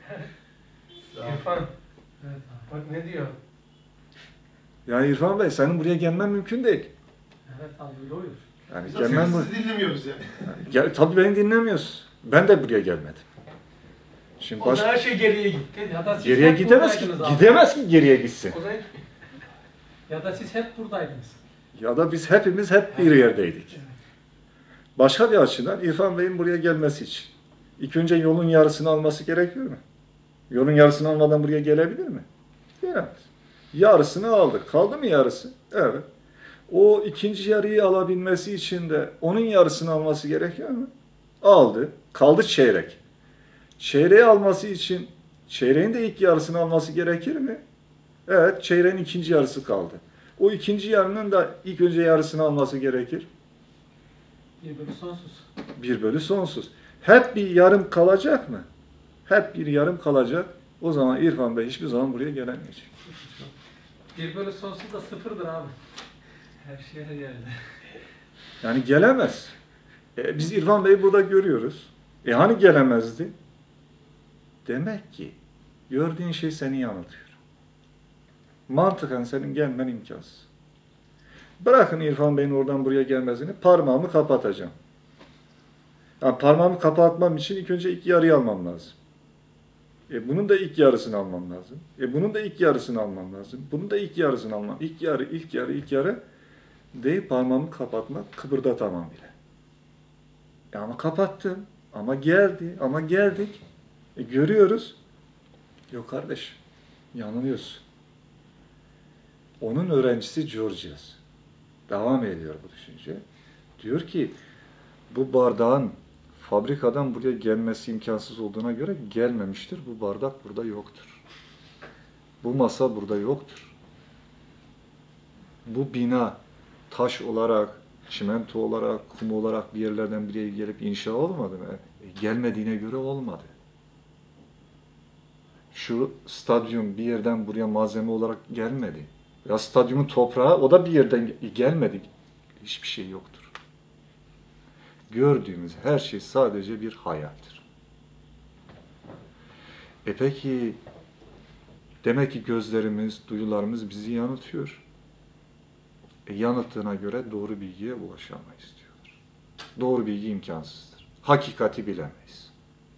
İrfan, Evet abi. bak ne diyor? Ya İrfan Bey, senin buraya gelmen mümkün değil. Evet abi öyle oluyor. Yani Biz gelmen aslında bu. sizi dinlemiyoruz yani. Gel, tabii beni dinlemiyorsun. Ben de buraya gelmedim. Şimdi O baş... zaman her şey geriye gitti. Ya da siz geriye hep gidemez ki. buradaydınız abi. Gidemez ki geriye gitsin. O zaman Ya da siz hep buradaydınız. Ya da biz hepimiz hep bir yerdeydik. Başka bir açıdan İrfan Bey'in buraya gelmesi için ilk önce yolun yarısını alması gerekiyor mu? Yolun yarısını almadan buraya gelebilir mi? Gelemez. Yarısını aldı. Kaldı mı yarısı? Evet. O ikinci yarıyı alabilmesi için de onun yarısını alması gerekiyor mu? Aldı. Kaldı çeyrek. Çeyreği alması için çeyreğin de ilk yarısını alması gerekir mi? Evet. Çeyreğin ikinci yarısı kaldı. O ikinci yarının da ilk önce yarısını alması gerekir. Bir bölü sonsuz. Bir bölü sonsuz. Hep bir yarım kalacak mı? Hep bir yarım kalacak. O zaman İrfan Bey hiçbir zaman buraya gelemeyecek. Bir bölü sonsuz da sıfırdır abi. Her şey her yerde. Yani gelemez. E, biz İrfan Bey'i burada görüyoruz. E hani gelemezdi? Demek ki gördüğün şey seni yanıltıyor. Mantıken senin gelmen imkansız. Bırakın İrfan Bey'in oradan buraya gelmesini, parmağımı kapatacağım. Yani parmağımı kapatmam için ilk önce ilk yarıyı almam lazım. E bunun da ilk yarısını almam lazım. E bunun da ilk yarısını almam lazım. Bunun da ilk yarısını almam. İlk yarı, ilk yarı, ilk yarı deyip parmağımı kapatmak, kıpırdatamam bile. E ama kapattım. Ama geldi. Ama geldik. E görüyoruz. Yok kardeş. Yanılıyorsun. Onun öğrencisi Georgias. Devam ediyor bu düşünce. Diyor ki bu bardağın fabrikadan buraya gelmesi imkansız olduğuna göre gelmemiştir. Bu bardak burada yoktur. Bu masa burada yoktur. Bu bina taş olarak, çimento olarak, kum olarak bir yerlerden buraya gelip inşa olmadı mı? E, gelmediğine göre olmadı. Şu stadyum bir yerden buraya malzeme olarak gelmedi. Ya stadyumun toprağı o da bir yerden gelmedi. Hiçbir şey yoktur. Gördüğümüz her şey sadece bir hayaldir. E peki demek ki gözlerimiz, duyularımız bizi yanıltıyor. E yanılttığına göre doğru bilgiye ulaşamayız diyorlar. Doğru bilgi imkansızdır. Hakikati bilemeyiz.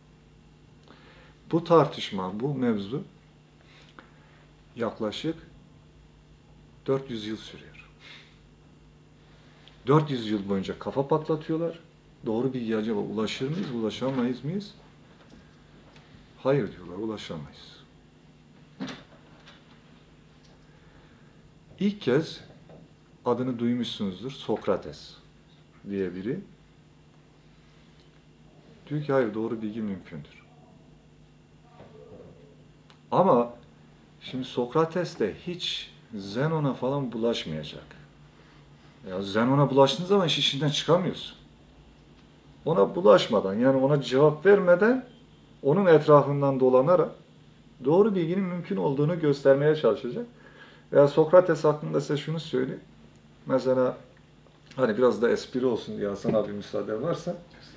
Bu tartışma, bu mevzu yaklaşık dört yüz yıl sürüyor. dört yüz yıl boyunca kafa patlatıyorlar. Doğru bilgiye acaba ulaşır mıyız, ulaşamayız mıyız? Hayır diyorlar, ulaşamayız. İlk kez adını duymuşsunuzdur, Sokrates diye biri. Diyor ki hayır, doğru bilgi mümkündür. Ama şimdi Sokrates de hiç Zenon'a falan bulaşmayacak. Ya Zenon'a bulaştığın zaman iş işinden çıkamıyorsun. Ona bulaşmadan, yani ona cevap vermeden onun etrafından dolanarak doğru bilginin mümkün olduğunu göstermeye çalışacak. Veya Sokrates hakkında size şunu söyleyeyim. Mesela hani biraz da espri olsun diye Hasan abi müsaade varsa.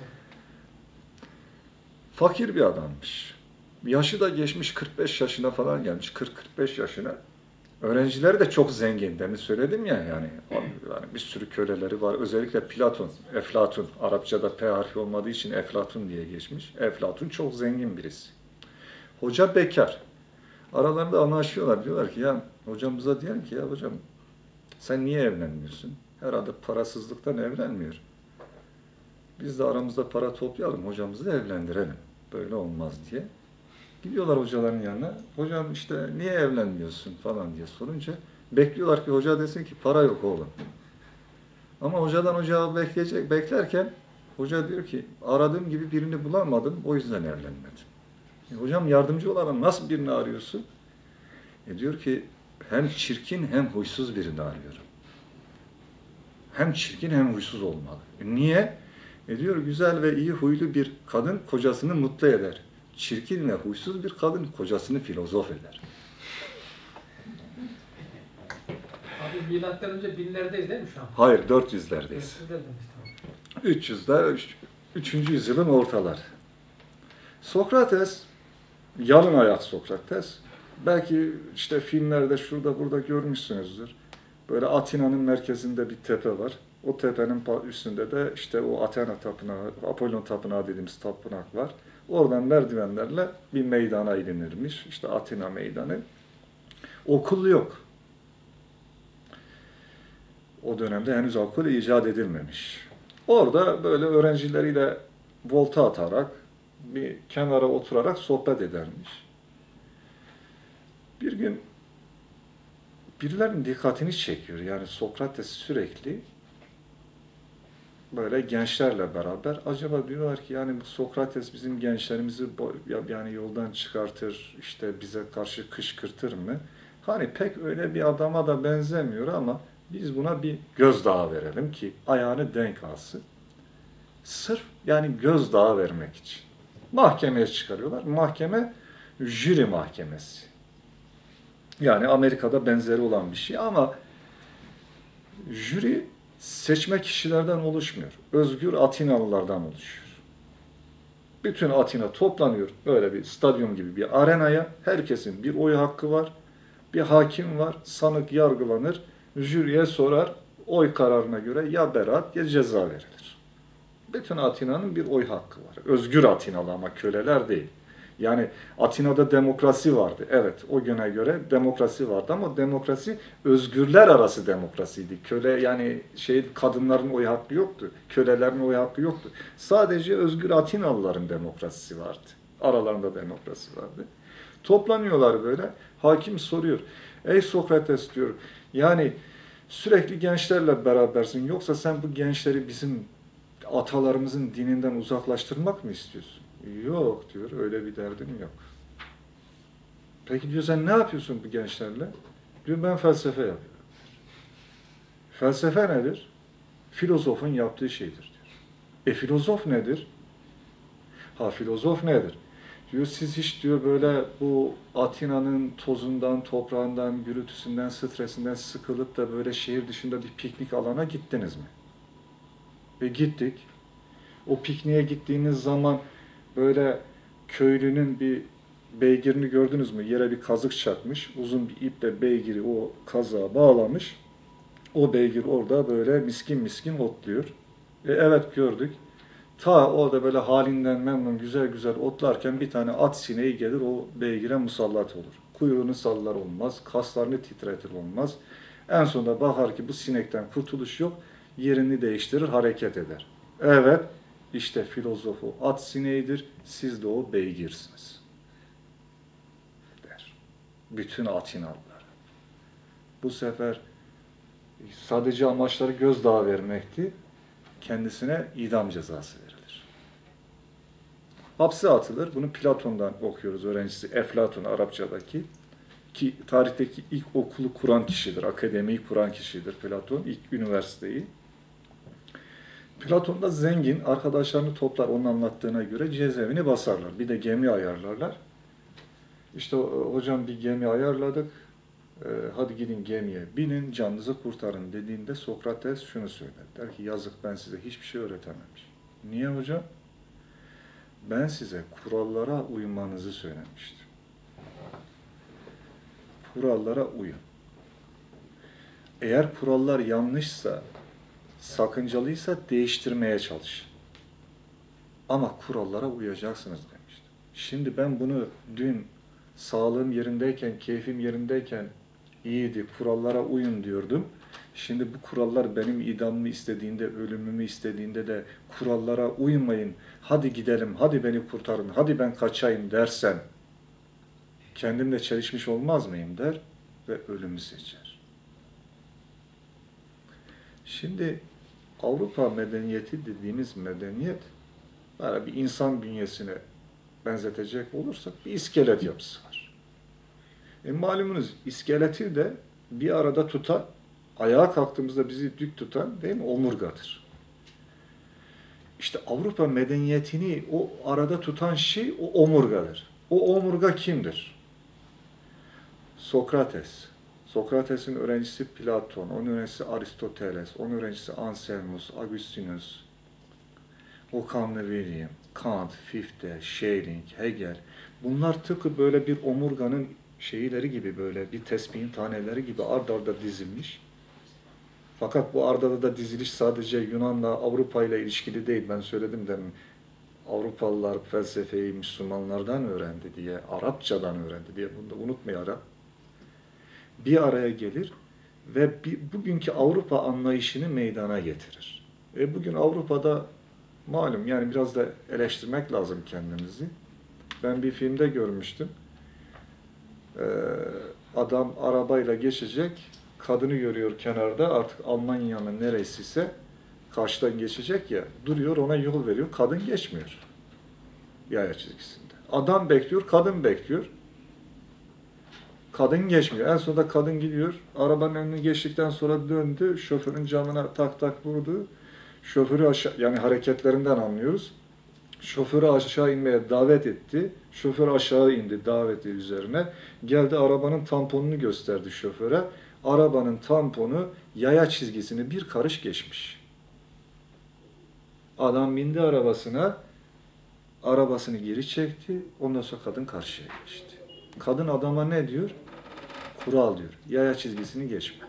Fakir bir adammış. Yaşı da geçmiş kırk beş yaşına falan gelmiş. kırk kırk beş yaşına. Öğrencileri de çok zengin. Demin söyledim ya yani, yani bir sürü köleleri var. Özellikle Platon, Eflatun. Arapçada P harfi olmadığı için Eflatun diye geçmiş. Eflatun çok zengin birisi. Hoca bekar. Aralarında anlaşıyorlar. Diyorlar ki ya hocamıza diyelim ki ya hocam sen niye evlenmiyorsun? Herhalde parasızlıktan evlenmiyor. Biz de aramızda para toplayalım, hocamızı da evlendirelim. Böyle olmaz diye. Gidiyorlar hocaların yanına. Hocam işte niye evlenmiyorsun falan diye sorunca bekliyorlar ki hoca desin ki para yok oğlum. Ama hocadan o cevabı bekleyecek, beklerken hoca diyor ki aradığım gibi birini bulamadım, o yüzden evlenmedim. E, hocam yardımcı olan nasıl birini arıyorsun? E, diyor ki hem çirkin hem huysuz birini arıyorum. Hem çirkin hem huysuz olmalı. E, niye? E, diyor güzel ve iyi huylu bir kadın kocasını mutlu eder. Çirkin ve huysuz bir kadın kocasını filozof eder. Abi milattan önce binlerdeyiz değil mi şu an? Hayır, dört yüzlerdeyiz. dört yüzlerdeyiz, tamam. üç yüzde, üçüncü yüzyılın ortaları. Sokrates yalın ayak Sokrates. Belki işte filmlerde şurada burada görmüşsünüzdür. Böyle Atina'nın merkezinde bir tepe var. O tepenin üstünde de işte o Athena tapınağı, Apollon tapınağı dediğimiz tapınak var. Oradan merdivenlerle bir meydana ilinirmiş. İşte Atina meydanı. Okul yok. O dönemde henüz okul icat edilmemiş. Orada böyle öğrencileriyle volta atarak, bir kenara oturarak sohbet edermiş. Bir gün birilerinin dikkatini çekiyor. Yani Sokrates sürekli böyle gençlerle beraber acaba diyorlar ki yani bu Sokrates bizim gençlerimizi yani yoldan çıkartır, işte bize karşı kışkırtır mı? Hani pek öyle bir adama da benzemiyor ama biz buna bir gözdağı verelim ki ayağını denk alsın. Sırf yani gözdağı vermek için. Mahkemeye çıkarıyorlar. Mahkeme jüri mahkemesi. Yani Amerika'da benzeri olan bir şey ama jüri seçme kişilerden oluşmuyor. Özgür Atinalılardan oluşuyor. Bütün Atina toplanıyor böyle bir stadyum gibi bir arenaya. Herkesin bir oy hakkı var. Bir hakim var. Sanık yargılanır. Jüriye sorar. Oy kararına göre ya beraat ya ceza verilir. Bütün Atina'nın bir oy hakkı var. Özgür Atinalı ama köleler değil. Yani Atina'da demokrasi vardı. Evet, o güne göre demokrasi vardı ama demokrasi özgürler arası demokrasiydi. Köle yani şey kadınların oy hakkı yoktu. Kölelerin oy hakkı yoktu. Sadece özgür Atinalıların demokrasisi vardı. Aralarında demokrasi vardı. Toplanıyorlar böyle. Hakim soruyor. Ey Sokrates diyor. Yani sürekli gençlerle berabersin. Yoksa sen bu gençleri bizim atalarımızın dininden uzaklaştırmak mı istiyorsun? Yok diyor, öyle bir derdim yok. Peki diyor sen ne yapıyorsun bu gençlerle? Diyor ben felsefe yapıyorum. Felsefe nedir? Filozofun yaptığı şeydir diyor. E filozof nedir? Ha filozof nedir? Diyor siz hiç diyor böyle bu Atina'nın tozundan, toprağından, gürültüsünden, stresinden sıkılıp da böyle şehir dışında bir piknik alana gittiniz mi? Ve gittik. O pikniğe gittiğiniz zaman böyle köylünün bir beygirini gördünüz mü? Yere bir kazık çakmış. Uzun bir iple beygiri o kazığa bağlamış. O beygir orada böyle miskin miskin otluyor. E evet gördük. Ta orada böyle halinden memnun güzel güzel otlarken bir tane at sineği gelir o beygire musallat olur. Kuyruğunu sallar olmaz. Kaslarını titretir olmaz. En sonunda bakar ki bu sinekten kurtuluş yok. Yerini değiştirir, hareket eder. Evet. İşte filozofu at sineğidir, siz de o beygirsiniz. Der. Bütün Atinalılar. Bu sefer sadece amaçları gözdağı vermekti, kendisine idam cezası verilir. Hapse atılır, bunu Platon'dan okuyoruz, öğrencisi Eflatun Arapçadaki, ki tarihteki ilk okulu kuran kişidir, akademiyi kuran kişidir Platon, ilk üniversiteyi. Platon da zengin, arkadaşlarını toplar onun anlattığına göre cezaevini basarlar. Bir de gemi ayarlarlar. İşte hocam bir gemi ayarladık, e, hadi gidin gemiye binin, canınızı kurtarın dediğinde Sokrates şunu söyler. Der ki yazık ben size hiçbir şey öğretememiş. Niye hocam? Ben size kurallara uymanızı söylemiştim. Kurallara uyun. Eğer kurallar yanlışsa, sakıncalıysa değiştirmeye çalışın. Ama kurallara uyacaksınız demişti. Şimdi ben bunu dün sağlığım yerindeyken, keyfim yerindeyken iyiydi, kurallara uyun diyordum. Şimdi bu kurallar benim idamımı istediğinde, ölümümü istediğinde de kurallara uymayın, hadi gidelim, hadi beni kurtarın, hadi ben kaçayım dersen kendimle çelişmiş olmaz mıyım der ve ölümü seçer. Şimdi Avrupa medeniyeti dediğimiz medeniyet, yani bir insan bünyesine benzetecek olursak bir iskelet yapısı var. E malumunuz iskeleti de bir arada tutan, ayağa kalktığımızda bizi dik tutan değil mi? Omurgadır. İşte Avrupa medeniyetini o arada tutan şey o omurgadır. O omurga kimdir? Sokrates. Sokrates'in öğrencisi Platon, onun öğrencisi Aristoteles, onun öğrencisi Anselmus, Augustinus. Occam William, Kant, Fichte, Schelling, Hegel. Bunlar tıpkı böyle bir omurganın şeyleri gibi, böyle bir tesbihin taneleri gibi ard arda dizilmiş. Fakat bu ard arda diziliş sadece Yunan'la Avrupa ile ilişkili değil. Ben söyledim demin. Avrupalılar felsefeyi Müslümanlardan öğrendi diye, Arapçadan öğrendi diye, bunu da unutmayarak bir araya gelir ve bir, bugünkü Avrupa anlayışını meydana getirir. E bugün Avrupa'da malum, yani biraz da eleştirmek lazım kendimizi. Ben bir filmde görmüştüm. Ee, adam arabayla geçecek, kadını görüyor kenarda, artık Almanya'nın neresiyse karşıdan geçecek ya, duruyor, ona yol veriyor, kadın geçmiyor yaya çizgisinde. Adam bekliyor, kadın bekliyor. Kadın geçmiyor. En sonunda kadın gidiyor, arabanın önünü geçtikten sonra döndü, şoförün camına tak tak vurdu. Şoförü aşağı, yani hareketlerinden anlıyoruz. Şoförü aşağı inmeye davet etti. Şoför aşağı indi daveti üzerine. Geldi, arabanın tamponunu gösterdi şoföre. Arabanın tamponu yaya çizgisini bir karış geçmiş. Adam bindi arabasına, arabasını geri çekti. Ondan sonra kadın karşıya geçti. Kadın adama ne diyor? Kural diyor. Yaya çizgisini geçme.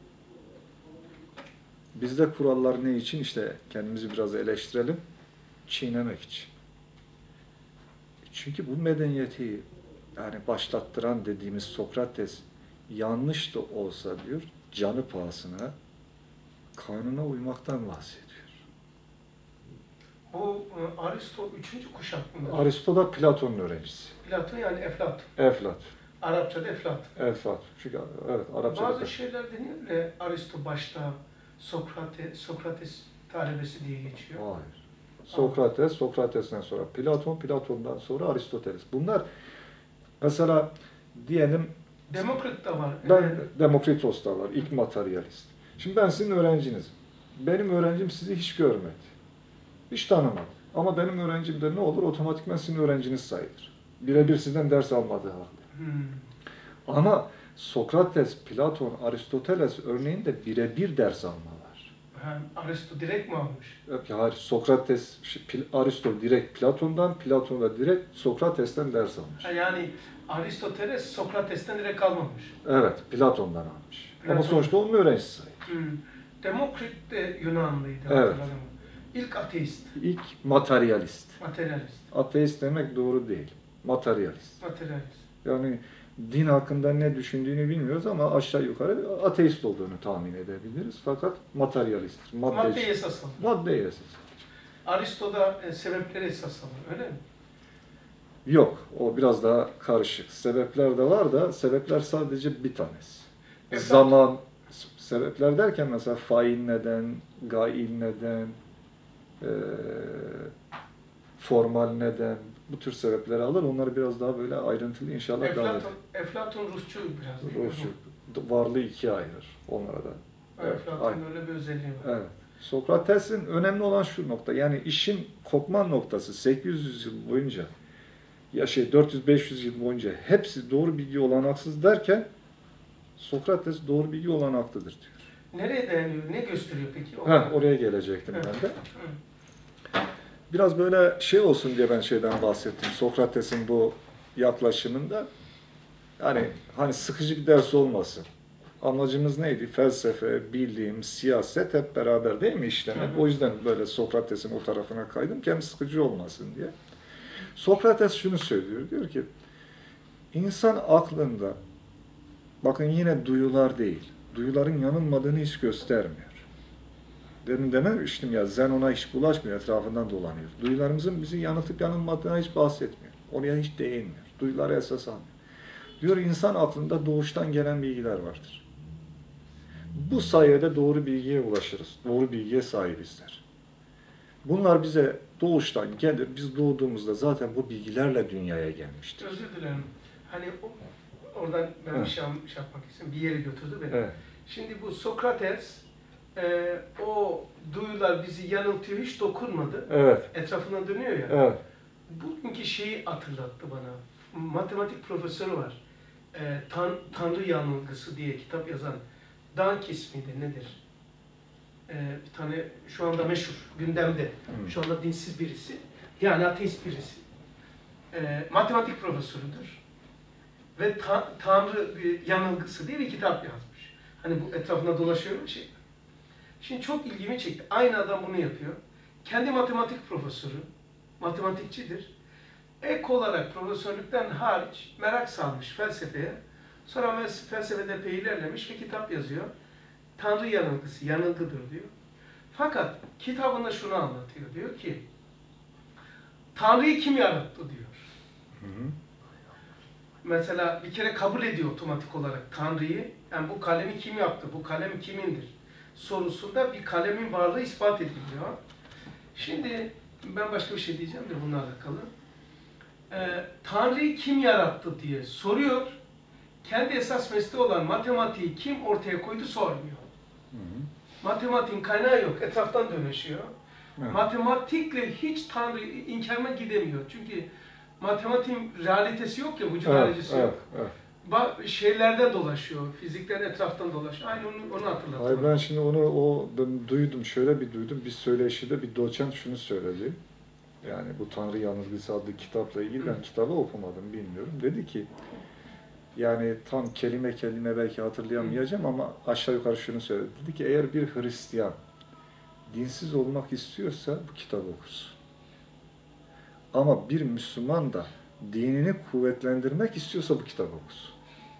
Bizde kurallar ne için? İşte kendimizi biraz eleştirelim. Çiğnemek için. Çünkü bu medeniyeti yani başlattıran dediğimiz Sokrates yanlış da olsa diyor, canı pahasına kanuna uymaktan bahsediyor. Bu e, Aristo üçüncü kuşak mı? Aristo da Platon'un öğrencisi. Platon yani Eflatun. Eflat. Arapçada Eflatun. Eflat. Çünkü evet, Arapçada. Bazı şeyler deniyor ya, Aristo başta Sokrates, Sokrates talebesi diye geçiyor. Hayır. Sokrates, Sokrates'ten sonra Platon, Platon'dan sonra Aristoteles. Bunlar mesela diyelim Demokrit de var. ben Evet. Demokritos da var, ilk materyalist. Şimdi ben sizin öğrencinizim. Benim öğrencim sizi hiç görmedi. Hiç tanımadı. Ama benim öğrencim de ne olur? Otomatikman sizin öğrenciniz sayılır. Birebir sizden ders almadığı halde. Hmm. Ama Sokrates, Platon, Aristoteles örneğinde birebir ders almalar. Ha, Aristo direkt mi almış? Yok ya, hayır. Sokrates, Aristo direkt Platon'dan, Platon da direkt Sokrates'ten ders almış. Ha, yani Aristoteles Sokrates'ten direkt almamış. Evet, Platon'dan almış. Platon. Ama sonuçta onun öğrencisi sayılır. Hmm. Demokrit de Yunanlıydı. Evet. Hatırladım. İlk ateist, İlk materyalist. materyalist, Ateist demek doğru değil. Materyalist. materyalist. Yani din hakkında ne düşündüğünü bilmiyoruz ama aşağı yukarı ateist olduğunu tahmin edebiliriz. Fakat materyalist. Madde Maddeci. esas alır. Maddeye esas. Aristo'da e, sebepleri esas alır, öyle mi? Yok, o biraz daha karışık. Sebepler de var da sebepler sadece bir tanesi. Efendim? Zaman, sebepler derken mesela fail neden, gail neden, e, formal neden, bu tür sebepleri alır. Onları biraz daha böyle ayrıntılı inşallah devam edelim. Eflatun, Eflatun Rusçu biraz değil mi? Rusçu, varlığı ikiye ayırır onlara da. Evet, Eflatun aynen. öyle bir özelliği var. Evet. Sokrates'in önemli olan şu nokta, yani işin kopma noktası sekiz yüz yıl boyunca, ya şey dört yüz beş yüz yıl boyunca hepsi doğru bilgi olanaksız derken Sokrates doğru bilgi olanaklıdır diyor. Nereye dayanıyor, ne gösteriyor peki? O Heh, oraya gelecektim Evet. ben de. Hı. Biraz böyle şey olsun diye ben şeyden bahsettim. Sokrates'in bu yaklaşımında yani hani sıkıcı bir ders olmasın. Amacımız neydi? Felsefe, bilim, siyaset hep beraber değil mi işlemek? Hı hı. O yüzden böyle Sokrates'in o tarafına kaydım ki hem sıkıcı olmasın diye. Sokrates şunu söylüyor, diyor ki insan aklında, bakın yine duyular değil, duyuların yanılmadığını hiç göstermiyor. Demin dememiştim ya, zen ona hiç bulaşmıyor, etrafından dolanıyor. Duyularımızın bizi yanıltıp yanılmadığına hiç bahsetmiyor. Oraya hiç değinmiyor. Duyuları esas almıyor. Diyor insan aklında doğuştan gelen bilgiler vardır. Bu sayede doğru bilgiye ulaşırız. Doğru bilgiye sahibizdir. Bunlar bize doğuştan gelir. Biz doğduğumuzda zaten bu bilgilerle dünyaya gelmiştir. Özür dilerim. Hani o, oradan ben Evet. bir şey, şey yapmak istedim. Bir yere götürdü beni. Evet. Şimdi bu Sokrates e, o duyular bizi yanıltıyor, hiç dokunmadı. Evet. Etrafına dönüyor ya. Evet. Bugünkü şeyi hatırlattı bana. Matematik profesörü var. E, Tan Tanrı Yanılgısı diye kitap yazan. Dankis miydi nedir? e, bir tane şu anda meşhur, gündemde, Hı. şu anda dinsiz birisi, yani ateist birisi. E, matematik profesörüdür. Ve ta, Tanrı bir yanılgısı diye bir kitap yazmış. Hani bu etrafında dolaşıyorum şey. Şimdi çok ilgimi çekti. Aynı adam bunu yapıyor. Kendi matematik profesörü, matematikçidir. Ek olarak profesörlükten hariç merak salmış felsefeye. Sonra felsefede epey ilerlemiş ve kitap yazıyor. Tanrı yanılgısı, yanılgıdır diyor. Fakat kitabında şunu anlatıyor. Diyor ki, Tanrı'yı kim yarattı diyor. Hı hı. Mesela bir kere kabul ediyor otomatik olarak Tanrı'yı. Yani bu kalemi kim yaptı, bu kalem kimindir sorusunda bir kalemin varlığı ispat ediliyor. Şimdi ben başka bir şey diyeceğim de bununla alakalı. Ee, Tanrı'yı kim yarattı diye soruyor. Kendi esas mesleği olan matematiği kim ortaya koydu sormuyor. Hı hı. Matematiğin kaynağı yok, etraftan dönüşüyor. Evet. Matematikle hiç Tanrı inkarına gidemiyor. Çünkü matematiğin realitesi yok ya, vücut Evet, realitesi evet, yok. evet. Ba şeylerden dolaşıyor, fizikten etraftan dolaşıyor. Aynı onu, onu hatırlattım. Hayır, ben şimdi onu o ben duydum, şöyle bir duydum. Bir söyleşide bir doçent şunu söyledi. Yani bu Tanrı Yanılgısı adlı kitapla ilgili, ben kitabı okumadım, bilmiyorum. Dedi ki, yani tam kelime kelime belki hatırlayamayacağım ama aşağı yukarı şunu söyledi. Dedi ki, eğer bir Hristiyan dinsiz olmak istiyorsa bu kitabı okusun. Ama bir Müslüman da dinini kuvvetlendirmek istiyorsa bu kitabı okusun.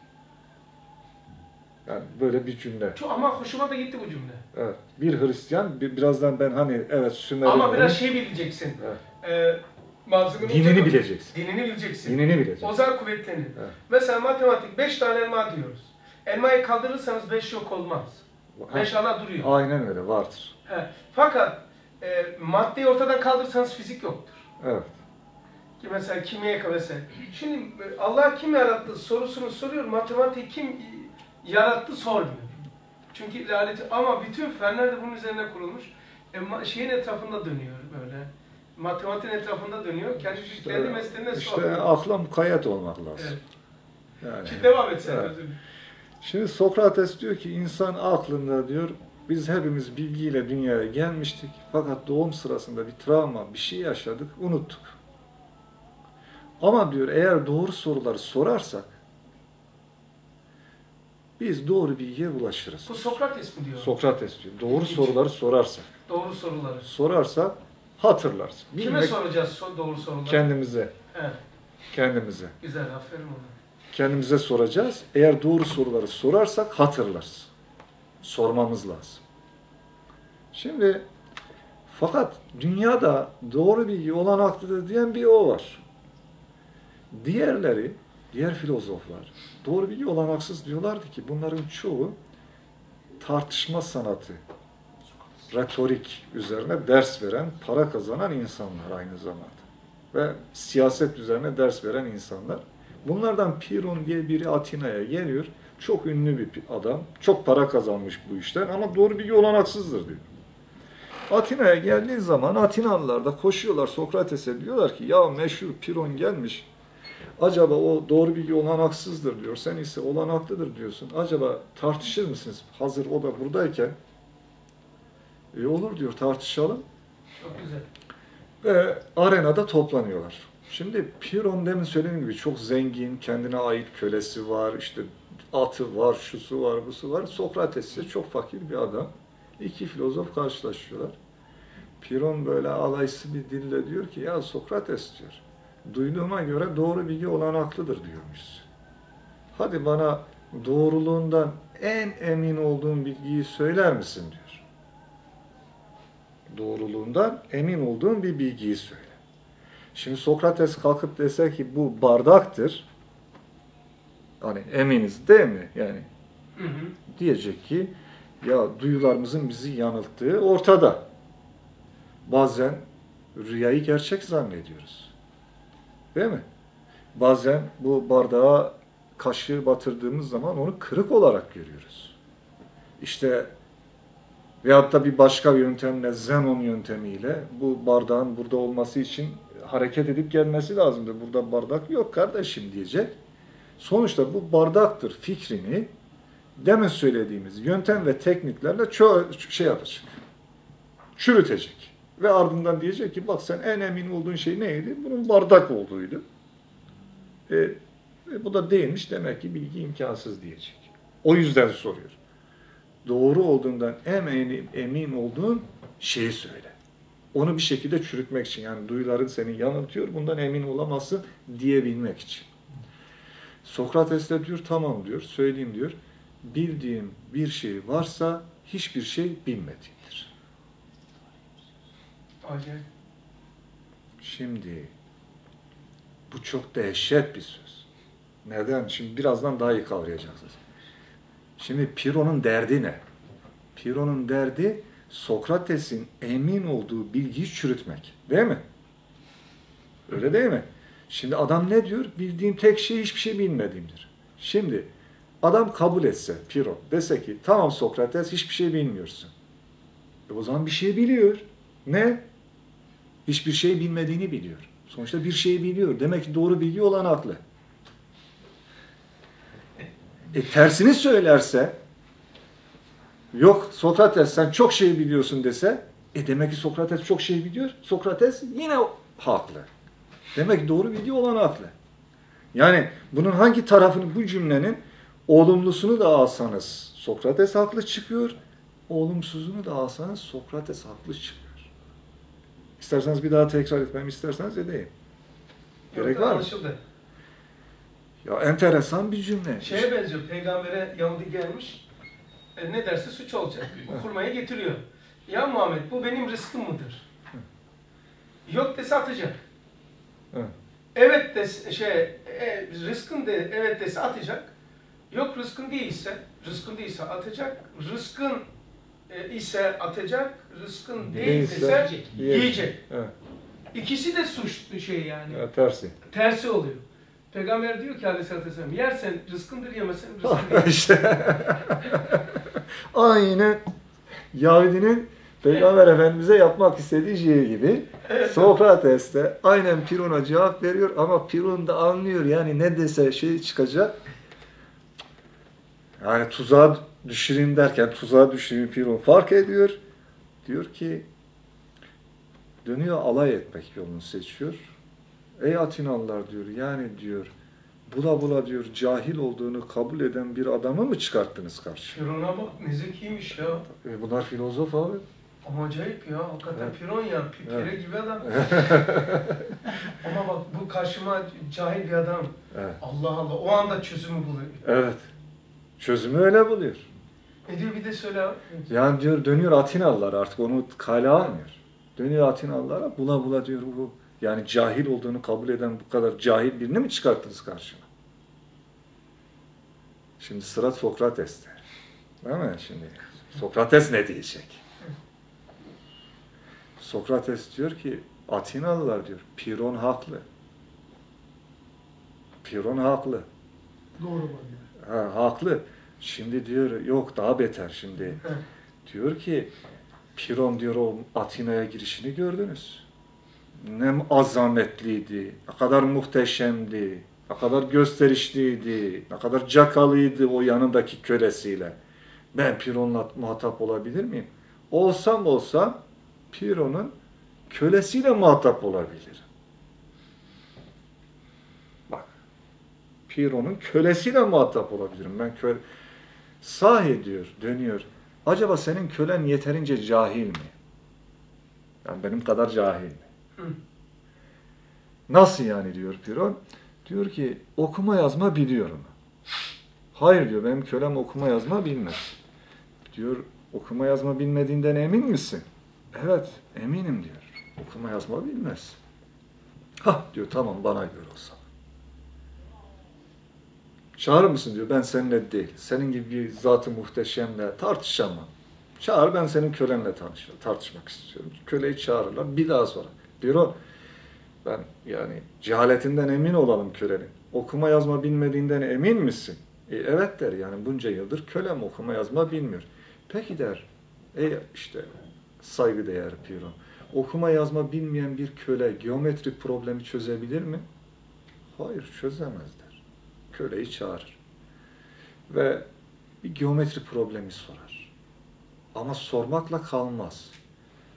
Yani böyle bir cümle. Çok, ama hoşuma da gitti bu cümle. Evet. Bir Hristiyan, bir, birazdan ben hani evet Sümer'in... Ama biraz şey bileceksin. Evet. Ee, malzemenin Dinini ucu- bileceksin. Dinini bileceksin. Dinini bileceksin. O zaman kuvvetlenir. Evet. Mesela matematik, beş tane elma diyoruz. Elmayı kaldırırsanız beş yok olmaz. Ha, Beş hala duruyor. aynen öyle, vardır. He. Fakat e, maddeyi ortadan kaldırırsanız fizik yoktur. Evet. Ki mesela kimya vesaire. Şimdi e, Allah kim yarattı sorusunu soruyor, matematiği kim yarattı sormuyor. Çünkü realite, ama bütün fenler de bunun üzerine kurulmuş. E, ma- şeyin etrafında dönüyor böyle. Matematiğin etrafında dönüyor. Kendi, İşte, kendi mesleğinde işte sormuyor. akla mukayyet olmak lazım. Evet. Yani, Şimdi devam et sen. evet. özür dilerim. Şimdi Sokrates diyor ki, insan aklında diyor, biz hepimiz bilgiyle dünyaya gelmiştik. Fakat doğum sırasında bir travma, bir şey yaşadık, unuttuk. Ama diyor, eğer doğru soruları sorarsak, biz doğru bilgiye ulaşırız. Bu Sokrates mi diyor? Sokrates diyor. Doğru Hiç. soruları sorarsak. Doğru soruları. Sorarsak hatırlarsın. Kime Bilmek soracağız so doğru soruları? kendimize. Evet. Kendimize. Güzel, aferin ona. Kendimize soracağız. Eğer doğru soruları sorarsak hatırlarız. Sormamız lazım. Şimdi fakat dünyada doğru bilgi olanaklıdır diyen bir o var. Diğerleri, diğer filozoflar doğru bilgi olanaksız diyorlardı ki bunların çoğu tartışma sanatı, retorik üzerine ders veren, para kazanan insanlar aynı zamanda. Ve siyaset üzerine ders veren insanlar. Bunlardan Piron diye biri Atina'ya geliyor. Çok ünlü bir adam. Çok para kazanmış bu işten ama doğru bilgi olanaksızdır diyor. Atina'ya geldiği zaman Atinalılar da koşuyorlar Sokrates'e, diyorlar ki ya meşhur Piron gelmiş. Acaba o doğru bilgi olanaksızdır diyor. Sen ise olanaklıdır diyorsun. Acaba tartışır mısınız? Hazır o da buradayken. E olur diyor, tartışalım. Çok güzel. Ve arenada toplanıyorlar. Şimdi Piron demin söylediğim gibi çok zengin, kendine ait kölesi var, işte atı var, şusu var, busu var. Sokrates ise çok fakir bir adam. İki filozof karşılaşıyorlar. Piron böyle alaysı bir dille diyor ki ya Sokrates diyor. Duyduğuma göre doğru bilgi olanaklıdır diyormuş. Hadi bana doğruluğundan en emin olduğun bilgiyi söyler misin diyor. Doğruluğundan emin olduğun bir bilgiyi söyle. Şimdi Sokrates kalkıp dese ki bu bardaktır. Hani eminiz değil mi? Yani Hı hı. diyecek ki ya duyularımızın bizi yanılttığı ortada. Bazen rüyayı gerçek zannediyoruz. Değil mi? Bazen bu bardağa kaşığı batırdığımız zaman onu kırık olarak görüyoruz. İşte veyahut da bir başka yöntemle, Zenon yöntemiyle bu bardağın burada olması için hareket edip gelmesi lazımdı. Burada bardak yok kardeşim diyecek. Sonuçta bu bardaktır fikrini demin söylediğimiz yöntem ve tekniklerle çoğu şey yapacak. çürütecek. Ve ardından diyecek ki bak sen en emin olduğun şey neydi? Bunun bardak olduğuydu. E, e, bu da değilmiş, demek ki bilgi imkansız diyecek. O yüzden soruyor. Doğru olduğundan en emin, emin olduğun şeyi söyle. Onu bir şekilde çürütmek için, yani duyuların seni yanıltıyor, bundan emin olamazsın diyebilmek için. Sokrates de diyor, tamam diyor, söyleyeyim diyor, bildiğim bir şey varsa hiçbir şey bilmediğimdir. Acayip. Şimdi bu çok dehşet bir söz. Neden? Şimdi birazdan daha iyi kavrayacaksınız. Şimdi Piro'nun derdi ne? Piro'nun derdi Sokrates'in emin olduğu bilgiyi çürütmek. Değil mi? Öyle değil mi? Şimdi adam ne diyor? Bildiğim tek şey hiçbir şey bilmediğimdir. Şimdi adam kabul etse, Piro dese ki tamam Sokrates hiçbir şey bilmiyorsun. E o zaman bir şey biliyor. Ne? Hiçbir şey bilmediğini biliyor. Sonuçta bir şey biliyor. Demek ki doğru bilgi olan haklı. E tersini söylerse, yok Sokrates sen çok şey biliyorsun dese, e demek ki Sokrates çok şey biliyor. Sokrates yine haklı. Demek ki doğru bilgi olan haklı. Yani bunun hangi tarafını, bu cümlenin olumlusunu da alsanız Sokrates haklı çıkıyor, olumsuzunu da alsanız Sokrates haklı çıkıyor. İsterseniz bir daha tekrar etmemi isterseniz edeyim. Gerek var mı? Anlaşıldı. Ya enteresan bir cümle. Şeye benziyor, peygambere Yahudi gelmiş, e, ne derse suç olacak, hurmayı getiriyor. Ya Muhammed bu benim rızkım mıdır? Yok dese atacak. Hı. Evet dese, şey, e, rızkın de evet dese atacak. Yok rızkın değilse, rızkın değilse atacak. Rızkın e, ise atacak, rızkın değil Değilse dese yiyecek. yiyecek. Evet. İkisi de suçlu şey yani. Evet, tersi. Tersi oluyor. Peygamber diyor ki Aleyhisselatü Vesselam, yersen rızkındır, yemezsen rızkın değil. İşte aynı Yahudinin Peygamber Efendimiz'e yapmak istediği şey gibi Sokrates de aynen Piron'a cevap veriyor ama Piron da anlıyor, yani ne dese şey çıkacak. Yani tuzağa düşüreyim derken tuzağa düşüreyim Piron fark ediyor. Diyor ki dönüyor alay etmek yolunu seçiyor. Ey Atinalılar diyor, yani diyor bula bula diyor cahil olduğunu kabul eden bir adamı mı çıkarttınız karşıya? Piron'a bak ne zekiymiş ya. E bunlar filozof abi. Ama acayip ya. Hakikaten Evet. Piron ya. Pire Evet. gibi adam. Ama bak bu karşıma cahil bir adam. Evet. Allah Allah. O anda çözümü buluyor. Evet. Çözümü öyle buluyor. Ne diyor bir de söyle abi. Yani diyor dönüyor Atinalılar, artık onu kale almıyor. Dönüyor Atinalılara, bula bula diyor bu, yani cahil olduğunu kabul eden bu kadar cahil birini mi çıkarttınız karşıma? Şimdi sıra Sokrates'te. Değil mi? Şimdi Sokrates ne diyecek? Sokrates diyor ki Atinalılar diyor, Piron haklı. Piron haklı. Doğru mu? Ha, haklı. Şimdi diyor yok daha beter şimdi. Diyor ki Piron diyor o Atina'ya girişini gördünüz. Ne azametliydi, ne kadar muhteşemdi, ne kadar gösterişliydi, ne kadar cakalıydı o yanındaki kölesiyle. Ben Piron'la muhatap olabilir miyim? Olsam olsam Piron'un kölesiyle muhatap olabilirim. Bak, Piron'un kölesiyle muhatap olabilirim. Ben köle... Sahi diyor, dönüyor. Acaba senin kölen yeterince cahil mi? Yani benim kadar cahil mi? Hı. Nasıl yani diyor Piron. Diyor ki okuma yazma biliyorum. Hayır diyor, benim kölem okuma yazma bilmez. Diyor okuma yazma bilmediğinden emin misin? Evet eminim diyor. Okuma yazma bilmez. Hah diyor, tamam bana göre olsa. Çağırır mısın diyor, ben seninle değil. Senin gibi bir zat-ı muhteşemle tartışamam. Çağır, ben senin kölenle tanışırım, tartışmak istiyorum. Köleyi çağırırlar, bir daha sonra. Diyor o, ben yani cehaletinden emin olalım kölenin. Okuma yazma bilmediğinden emin misin? E, evet der, yani bunca yıldır kölem okuma yazma bilmiyor. Peki der, e işte saygıdeğer Piron. Okuma yazma bilmeyen bir köle geometri problemi çözebilir mi? Hayır, çözemez der. Köleyi çağırır. Ve bir geometri problemi sorar. Ama sormakla kalmaz.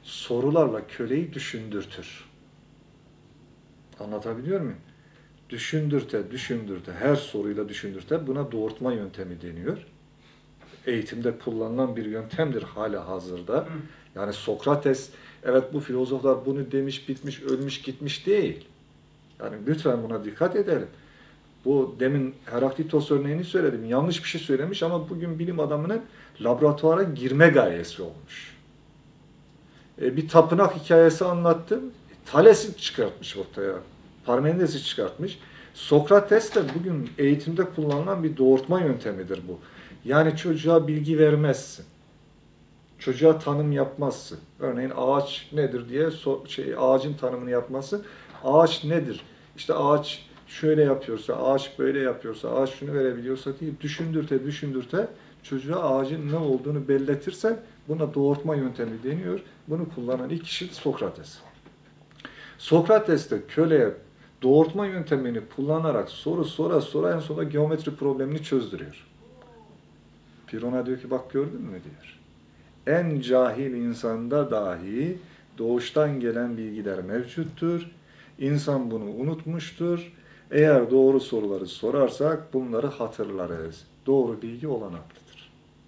sorularla köleyi düşündürtür. Anlatabiliyor muyum? Düşündürte, düşündürte, her soruyla düşündürte, buna doğurtma yöntemi deniyor. Eğitimde kullanılan bir yöntemdir hala hazırda. Yani Sokrates, evet bu filozoflar bunu demiş, bitmiş, ölmüş, gitmiş değil. Yani lütfen buna dikkat edelim. Bu demin Heraklitos örneğini söyledim. Yanlış bir şey söylemiş ama bugün bilim adamının laboratuvara girme gayesi olmuş. E, bir tapınak hikayesi anlattım. Thales'i çıkartmış ortaya. Parmenides'i çıkartmış. Sokrates de bugün eğitimde kullanılan bir doğurtma yöntemidir bu. Yani çocuğa bilgi vermezsin. Çocuğa tanım yapmazsın. Örneğin ağaç nedir diye so şey ağacın tanımını yapması. Ağaç nedir? İşte ağaç şöyle yapıyorsa, ağaç böyle yapıyorsa, ağaç şunu verebiliyorsa diye düşündürte düşündürte çocuğa ağacın ne olduğunu belletirsen buna doğurtma yöntemi deniyor. Bunu kullanan ilk kişi de Sokrates. Sokrates de köleye doğurtma yöntemini kullanarak soru sora sora en sonunda geometri problemini çözdürüyor. Piron'a diyor ki bak gördün mü diyor. En cahil insanda dahi doğuştan gelen bilgiler mevcuttur. İnsan bunu unutmuştur. Eğer doğru soruları sorarsak bunları hatırlarız. Doğru bilgi olanaklıdır.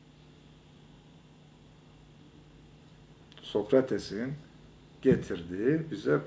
Sokrates'in getirdiği bize...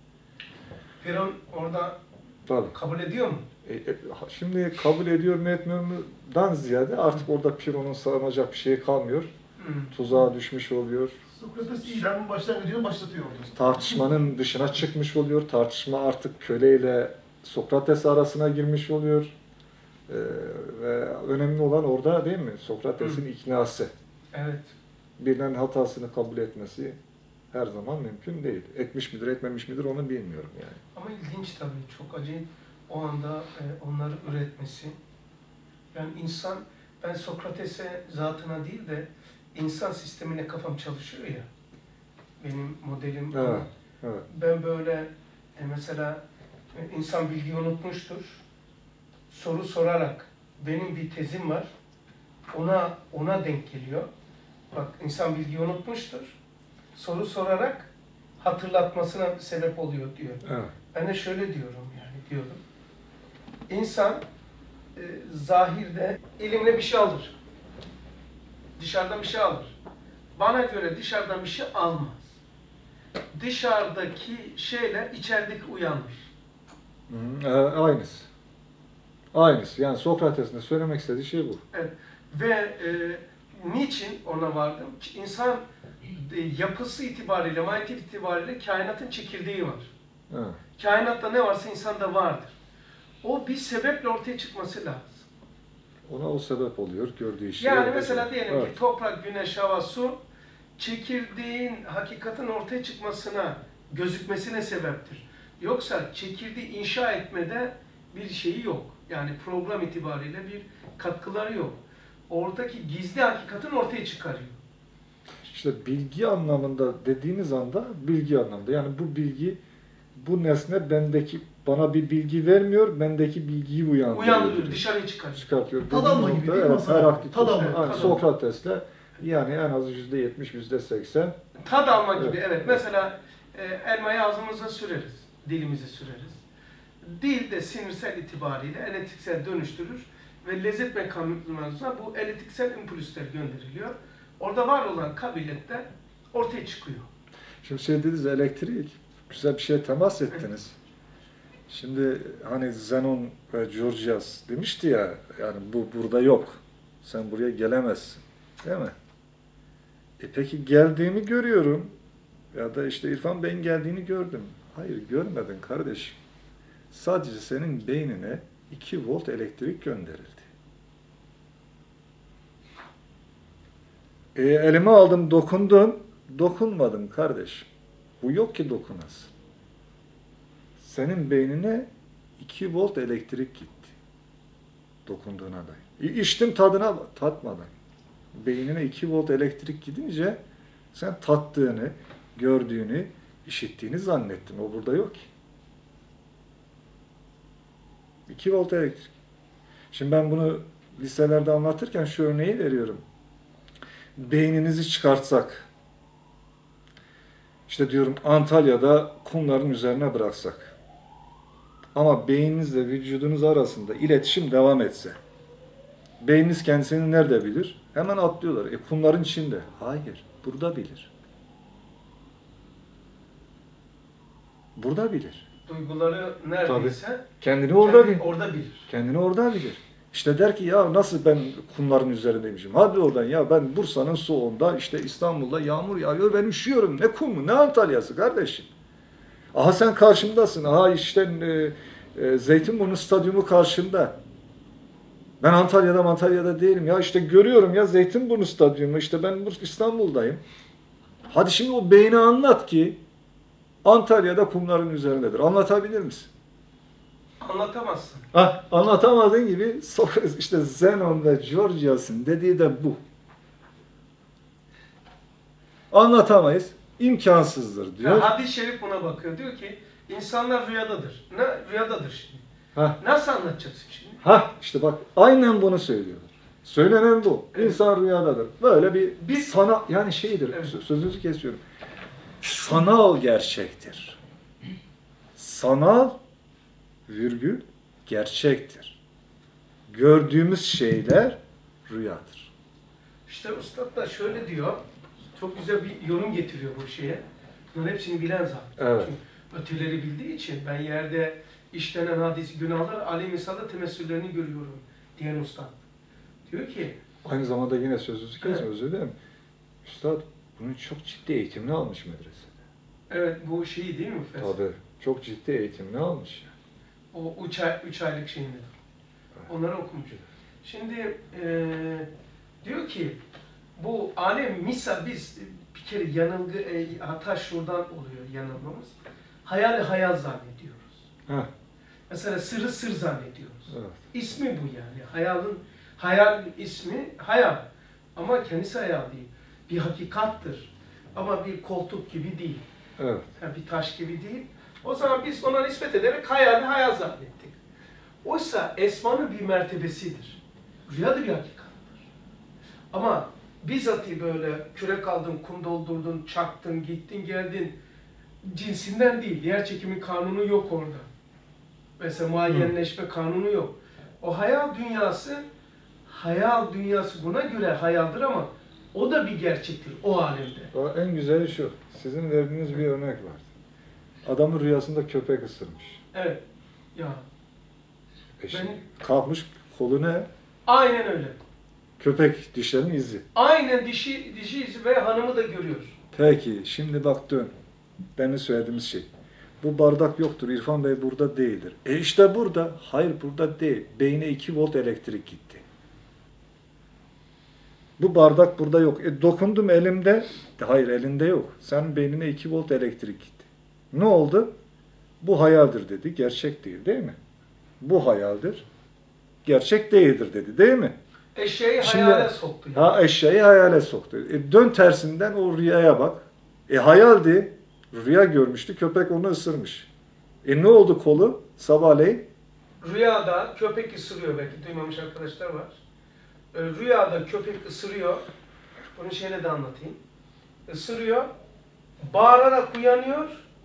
Piron orada Tabii. kabul ediyor mu? E, e, şimdi kabul ediyor mu etmiyor mu'dan ziyade artık orada Piron'un sağlanacak bir şey kalmıyor. Hı. Tuzağa düşmüş oluyor. Sokrates İran'ın başlangıcını başlatıyor orada. Tartışmanın dışına çıkmış oluyor. Tartışma artık köleyle Sokrates arasına girmiş oluyor. Ee, ve önemli olan orada değil mi? Sokrates'in Hı. iknası. Evet. Birinin hatasını kabul etmesi her zaman mümkün değil. Etmiş midir, etmemiş midir onu bilmiyorum yani. Ama ilginç tabii. Çok acayip o anda e, onları üretmesi. Yani insan, ben Sokrates'e zatına değil de insan sistemine kafam çalışıyor ya. Benim modelim. Evet, evet. Ben böyle e, mesela e, insan bilgiyi unutmuştur. Soru sorarak benim bir tezim var. Ona ona denk geliyor. Bak insan bilgiyi unutmuştur. Soru sorarak hatırlatmasına sebep oluyor diyor. Evet. Ben de şöyle diyorum yani diyorum. İnsan e, zahirde elimle bir şey alır. Dışarıdan bir şey alır. Bana göre dışarıdan bir şey almaz. Dışarıdaki şeyle içerideki uyanır. Hı, e, aynısı. Aynısı. Yani Sokrates'in de söylemek istediği şey bu. Evet. Ve e, niçin ona vardım? İnsan e, yapısı itibariyle, mahiyet itibariyle kainatın çekirdeği var. Evet. Kainatta ne varsa insanda vardır. O bir sebeple ortaya çıkması lazım. Ona o sebep oluyor. Gördüğü şey. Yani mesela diyelim evet. ki toprak, güneş, hava, su çekirdeğin hakikatin ortaya çıkmasına, gözükmesine sebeptir. Yoksa çekirdeği inşa etmede bir şeyi yok. Yani program itibariyle bir katkıları yok. Oradaki gizli hakikatin ortaya çıkarıyor. İşte bilgi anlamında dediğiniz anda bilgi anlamında. Yani bu bilgi, bu nesne bendeki bana bir bilgi vermiyor, bendeki bilgiyi uyandırıyor. Uyandırıyor, dışarıya çıkarıyor. Çıkartıyor. Tad alma gibi değil mi Evet, aslında? Heraklitos, Tad alma, yani tad alma. Sokrates'le yani en az yüzde yetmiş, yüzde seksen. Tad alma gibi, Evet. evet. Mesela e, elmayı ağzımıza süreriz, dilimize süreriz. Dil de sinirsel itibariyle elektriksel dönüştürür ve lezzet mekanizmasına bu elektriksel impulsler gönderiliyor. Orada var olan kabiliyet de ortaya çıkıyor. Şimdi şey dediniz, elektrik, güzel bir şeye temas ettiniz. Şimdi hani Zenon ve Georgias demişti ya, yani bu burada yok. Sen buraya gelemezsin. Değil mi? E peki geldiğimi görüyorum. Ya da işte İrfan Bey'in geldiğini gördüm. Hayır görmedin kardeşim. Sadece senin beynine iki volt elektrik gönderildi. E, elime aldım, dokundum. Dokunmadın kardeşim. Bu yok ki dokunasın. Senin beynine iki volt elektrik gitti. Dokunduğuna dair. E, içtim tadına tatmadan. Beynine iki volt elektrik gidince sen tattığını, gördüğünü, işittiğini zannettin. O burada yok ki. iki volt elektrik. Şimdi ben bunu liselerde anlatırken şu örneği veriyorum. Beyninizi çıkartsak, İşte diyorum Antalya'da kumların üzerine bıraksak. Ama beyninizle vücudunuz arasında iletişim devam etse. Beyniniz kendisini nerede bilir? Hemen atlıyorlar. E kumların içinde. Hayır. Burada bilir. Burada bilir. Duyguları neredeyse Kendini orada kendi bilir. orada bilir. Kendini orada bilir. İşte der ki ya nasıl ben kumların üzerindeymişim. Hadi oradan ya ben Bursa'nın soğuğunda işte İstanbul'da yağmur yağıyor ben üşüyorum. Ne kumu ne Antalya'sı kardeşim. Aha sen karşımdasın. Aha işte e, e, Zeytinburnu Stadyumu karşımda. Ben Antalya'da Antalya'da değilim. Ya işte görüyorum ya Zeytinburnu Stadyumu. İşte ben İstanbul'dayım. Hadi şimdi o beyni anlat ki Antalya'da kumların üzerindedir. Anlatabilir misin? Anlatamazsın. Ha, anlatamadığın gibi işte Zenon ve Georgias'ın dediği de bu. Anlatamayız. İmkansızdır diyor. Ya, hadis-i şerif buna bakıyor. Diyor ki insanlar rüyadadır. Ne rüyadadır şimdi? Ha. Nasıl anlatacaksın şimdi? Ha işte bak aynen bunu söylüyorlar. Söylenen bu. Evet. İnsan rüyadadır. Böyle bir bir Biz- sana yani şeydir. Evet. sö- Sözünüzü kesiyorum. Sanal gerçektir. Sanal virgül gerçektir. Gördüğümüz şeyler rüyadır. İşte Üstad da şöyle diyor. Çok güzel bir yorum getiriyor bu şeye. Bunların hepsini bilen zaten. Evet. Çünkü öteleri bildiği için ben yerde işlenen hadis günahlar aleyh misalda temessüllerini görüyorum diyen Üstad. Diyor ki Aynı zamanda yine sözünüzü kesme, Evet. özür dilerim. Üstad bunun çok ciddi eğitimini almış medresede. evet bu şeyi değil mi? Fes? Tabii. Çok ciddi eğitimini almış. O üç, ay, üç aylık şeyinde. Onları okumuş. Şimdi eee diyor ki bu alem misal biz bir kere yanılgı e, hata şuradan oluyor yanılmamız. Hayali hayal zannediyoruz. Heh, Mesela sırrı sır zannediyoruz. evet. İsmi bu yani. Hayalın hayal ismi hayal. Ama kendisi hayal değil. Bir hakikattır. Ama bir koltuk gibi değil. Evet. Yani bir taş gibi değil. O zaman biz ona nispet ederek hayali hayal zannettik. Oysa esmanın bir mertebesidir. Rüya da bir hakikattir. Ama bizzati böyle kürek aldın, kum doldurdun, çaktın, gittin, geldin cinsinden değil. Yer çekimi kanunu yok orada. Mesela muayyenleşme kanunu yok. O hayal dünyası, hayal dünyası buna göre hayaldir ama o da bir gerçektir o alemde. O en güzeli şu. Sizin verdiğiniz bir örnek var. Adamın rüyasında köpek ısırmış. Evet. Ya. E şimdi Ben- kalkmış kolu ne? Aynen öyle. Köpek dişlerinin izi. Aynen dişi, dişi izi ve hanımı da görüyor. Peki şimdi bak dön. Demin söylediğimiz şey. Bu bardak yoktur. İrfan Bey burada değildir. E işte burada. Hayır burada değil. Beyne iki volt elektrik gitti. Bu bardak burada yok. E dokundum elimde. Hayır elinde yok. Senin beynine iki volt elektrik gitti. Ne oldu? Bu hayaldir dedi. Gerçek değil değil mi? Bu hayaldir. Gerçek değildir dedi değil mi? Eşeği Şimdi- hayale soktu. Yani. Ha eşyayı hayale soktu. E, dön tersinden o rüyaya bak. E hayaldi. Rüya görmüştü. Köpek onu ısırmış. E ne oldu kolu? Sabahleyin. Rüyada köpek ısırıyor, belki duymamış arkadaşlar var. Ee, Rüyada köpek ısırıyor. Bunu şeyle de anlatayım. Isırıyor. Bağırarak uyanıyor.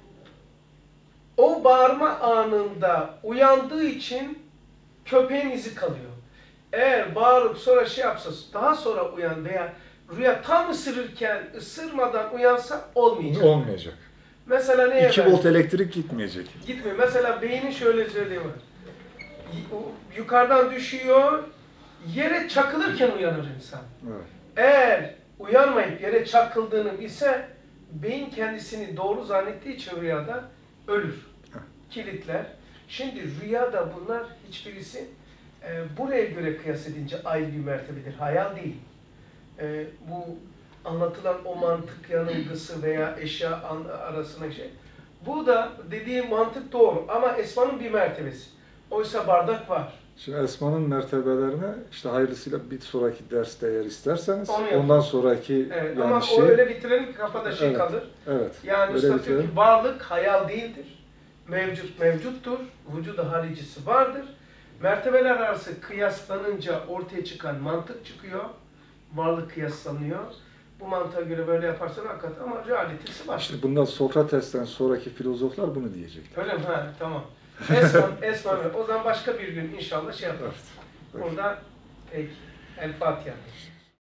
O bağırma anında uyandığı için köpeğin izi kalıyor. Eğer bağırıp sonra şey yapsa, daha sonra uyan veya rüya tam ısırırken ısırmadan uyansa olmayacak. Olmayacak. Mesela neye iki benziyor? volt elektrik gitmeyecek. Gitmiyor. Mesela beynin şöyle özelliği var. Y- u- Yukarıdan düşüyor, yere çakılırken uyanır insan. Evet. Eğer uyanmayıp yere çakıldığını bilse, beyin kendisini doğru zannettiği için rüyada ölür. Kilitler. Şimdi rüyada bunlar hiçbirisi e, buraya göre kıyas edince ayrı bir mertebedir. Hayal değil. E, bu anlatılan o mantık yanılgısı veya eşya an- arasında şey. Bu da dediğim mantık doğru ama esmanın bir mertebesi. Oysa bardak var. Şimdi Esma'nın mertebelerine işte hayırlısıyla bir sonraki derste eğer isterseniz Onu yapalım. ondan sonraki Evet, yani ama şey o öyle bitirelim ki kafada şey Evet. kalır. evet. Yani öyle Üstad diyor bitirelim. ki varlık hayal değildir. Mevcut mevcuttur. Vücuda haricisi vardır. Mertebeler arası kıyaslanınca ortaya çıkan mantık çıkıyor. Varlık kıyaslanıyor. Bu bu mantığa göre böyle yaparsan hakikaten ama realitesi var. İşte bundan Sokrates'ten sonraki filozoflar bunu diyecekler. Öyle mi? Ha, tamam. Esman, Esman. O zaman başka bir gün inşallah şey yaparız. Evet. Burada peki. El Fatiha.